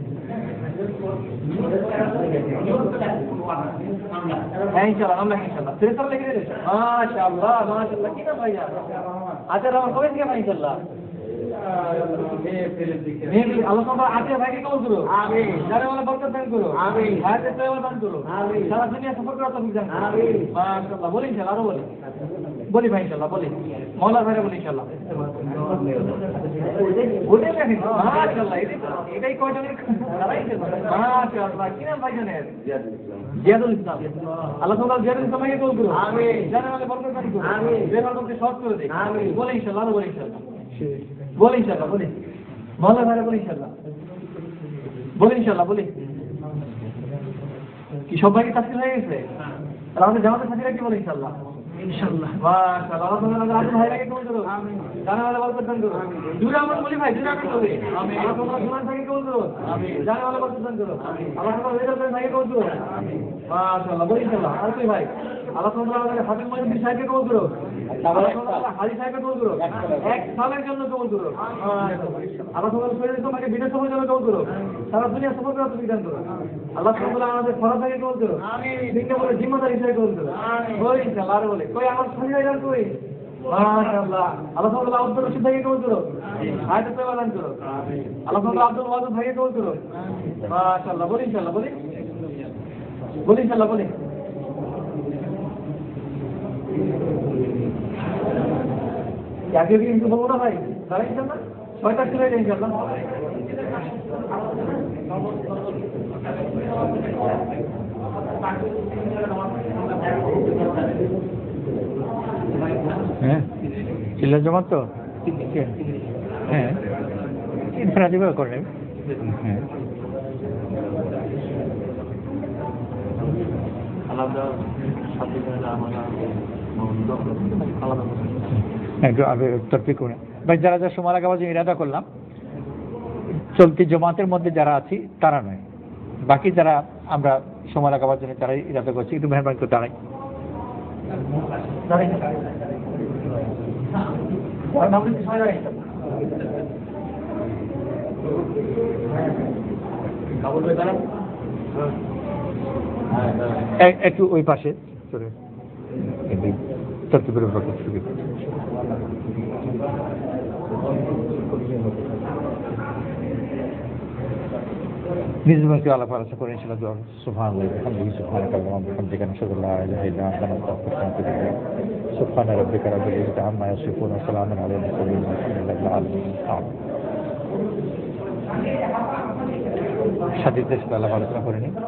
হ্যাঁ ইনশাআল্লাহ, নাম লেখা ইনশাআল্লাহ, ফেরেশতারা লিখে দিয়েছে। মাশাআল্লাহ, মাশাআল্লাহ, কি নাম ভাইয়া? আচ্ছা রহমান কবে থেকে ভাই ইনশাআল্লাহ? আল্লাহ তাআলা আজকে ভাইকে কবুল করো। আমিন। জানে ওয়ালা বরকত দান করো। আমিন। হায়াত তৈয়বা দান করো। আমিন। সারা দুনিয়া সফর করার তৌফিক দান করো। আমিন। মাশাআল্লাহ, বলি ইনশাআল্লাহ, আরো বলি বলি ভাই ইনশাআল্লাহ, বলি মওলা ভাইরা বলি ইনশাআল্লাহ। ওটাই দেখেন মাশাআল্লাহ, এটাই কয়জনের মাশাআল্লাহ, কি নাম ভাইজানের? জিয়াদুল ইসলাম। আল্লাহ তাআলা জিয়াদুল ইসলাম ভাইকে কবুল করো। আমিন। জানে ওয়ালা বরকত দান করো। আমিন। বের হওয়ার পথকে সহজ করে দে। আমিন। বলি ইনশাআল্লাহ, আরো বলি ইনশাআল্লাহ, বলি ইনশাআল্লাহ, বলি মওলা ভাইরা বলি ইনশাআল্লাহ, বলি ইনশাআল্লাহ, বলি কি সব ভাইকে তাসকিল হয়ে গেছে? আর আমাদের জামাতের সাথীরা কি বলে ইনশাআল্লাহ? ইনশাআল্লাহ। মাশাআল্লাহ, আল্লাহ তাআলা আবুল ভাইকে কবুল করো। আমিন। জানে ওয়ালা বরকত দান করো। দুই আমরা বলি ভাই, দুই আমরা বলি আমিন। আল্লাহ তাআলা সুনান ভাইকে কবুল করো। আমিন। জানে ওয়ালা বরকত দান করো। আমিন। আল্লাহ তাআলা রেজাল্ট ভাইকে কবুল করো। আমিন। মাশাআল্লাহ, বলি ইনশাআল্লাহ, আর কই ভাই? আল্লাহ তাআলা আমাদের হাফিজ মুহিউদ্দিন সাহেবকে কবুল করো। আল্লাহ তাআলা হাজি সাহেবকে কবুল করো। এক সালের জন্য কবুল করো। আল্লাহ তাআলা শরীর তোমাকে বিদেশ সফরের জন্য কবুল করো। সারা দুনিয়া সফর করার তৌফিক দান করো। আল্লাহ তাআলা আমাদের ফরজ থেকে কবুল করো। আমিন। দিনকে বলে জিম্মাদারি হিসেবে কবুল করো। আমিন। বলি ইনশাআল্লাহ, আর বলে কই আমার শরীর দান কই? মাশাআল্লাহ, আল্লাহ তাআলা আব্দুল রশিদ ভাইকে কবুল করো। আমিন। হায়াত তৈয়বা দান করো। আমিন। আল্লাহ তাআলা আব্দুল ওয়াদুদ ভাইকে কবুল করো। আমিন। মাশাআল্লাহ, বলি ইনশাআল্লাহ, বলি বলি ইনশাআল্লাহ, বলি আগে কি কিছু বলবো না ভাই? তারা ইনশাআল্লাহ ছয়টা চলে যায় ইনশাআল্লাহ। হ্যাঁ চিল্লা জমা তো হ্যাঁ ইনফ্রাদিবা করেন। হ্যাঁ আল্লাহ একটু আগে তর্ক করে ভাই, যারা যারা সময় লাগাবার জন্য ইরাদা করলাম, চলতি জমাতের মধ্যে যারা আছি তারা নয়, বাকি যারা আমরা সময় লাগাবার জন্য তারাই ইরাদা করছি, একটু মেহরবানি করে দাঁড়াই। একটু ওই পাশে তর্তিবের নিজকে আলাপ আলোচনা করে ইনশাআল্লাহ দোয়া সুবহানাল্লাহ বিহামদিহি সুবহানাকা আল্লাহুম্মা ওয়া বিহামদিকা নাশহাদু আল্লা ইলাহা ইল্লা আনতা নাস্তাগফিরুকা ওয়া নাতুবু ইলাইক সুবহানা রাব্বিকা রাব্বিল ইজ্জাতি আম্মা ইয়াসিফুন ওয়া সালামুন আলাল মুরসালিন ওয়ালহামদুলিল্লাহি রাব্বিল আলামিন। সাথীদের সাথে আলাপ আলোচনা করে নিই।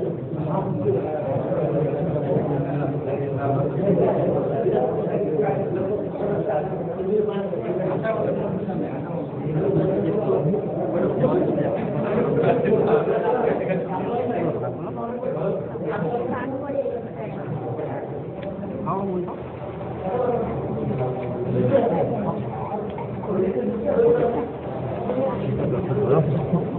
Gracias. How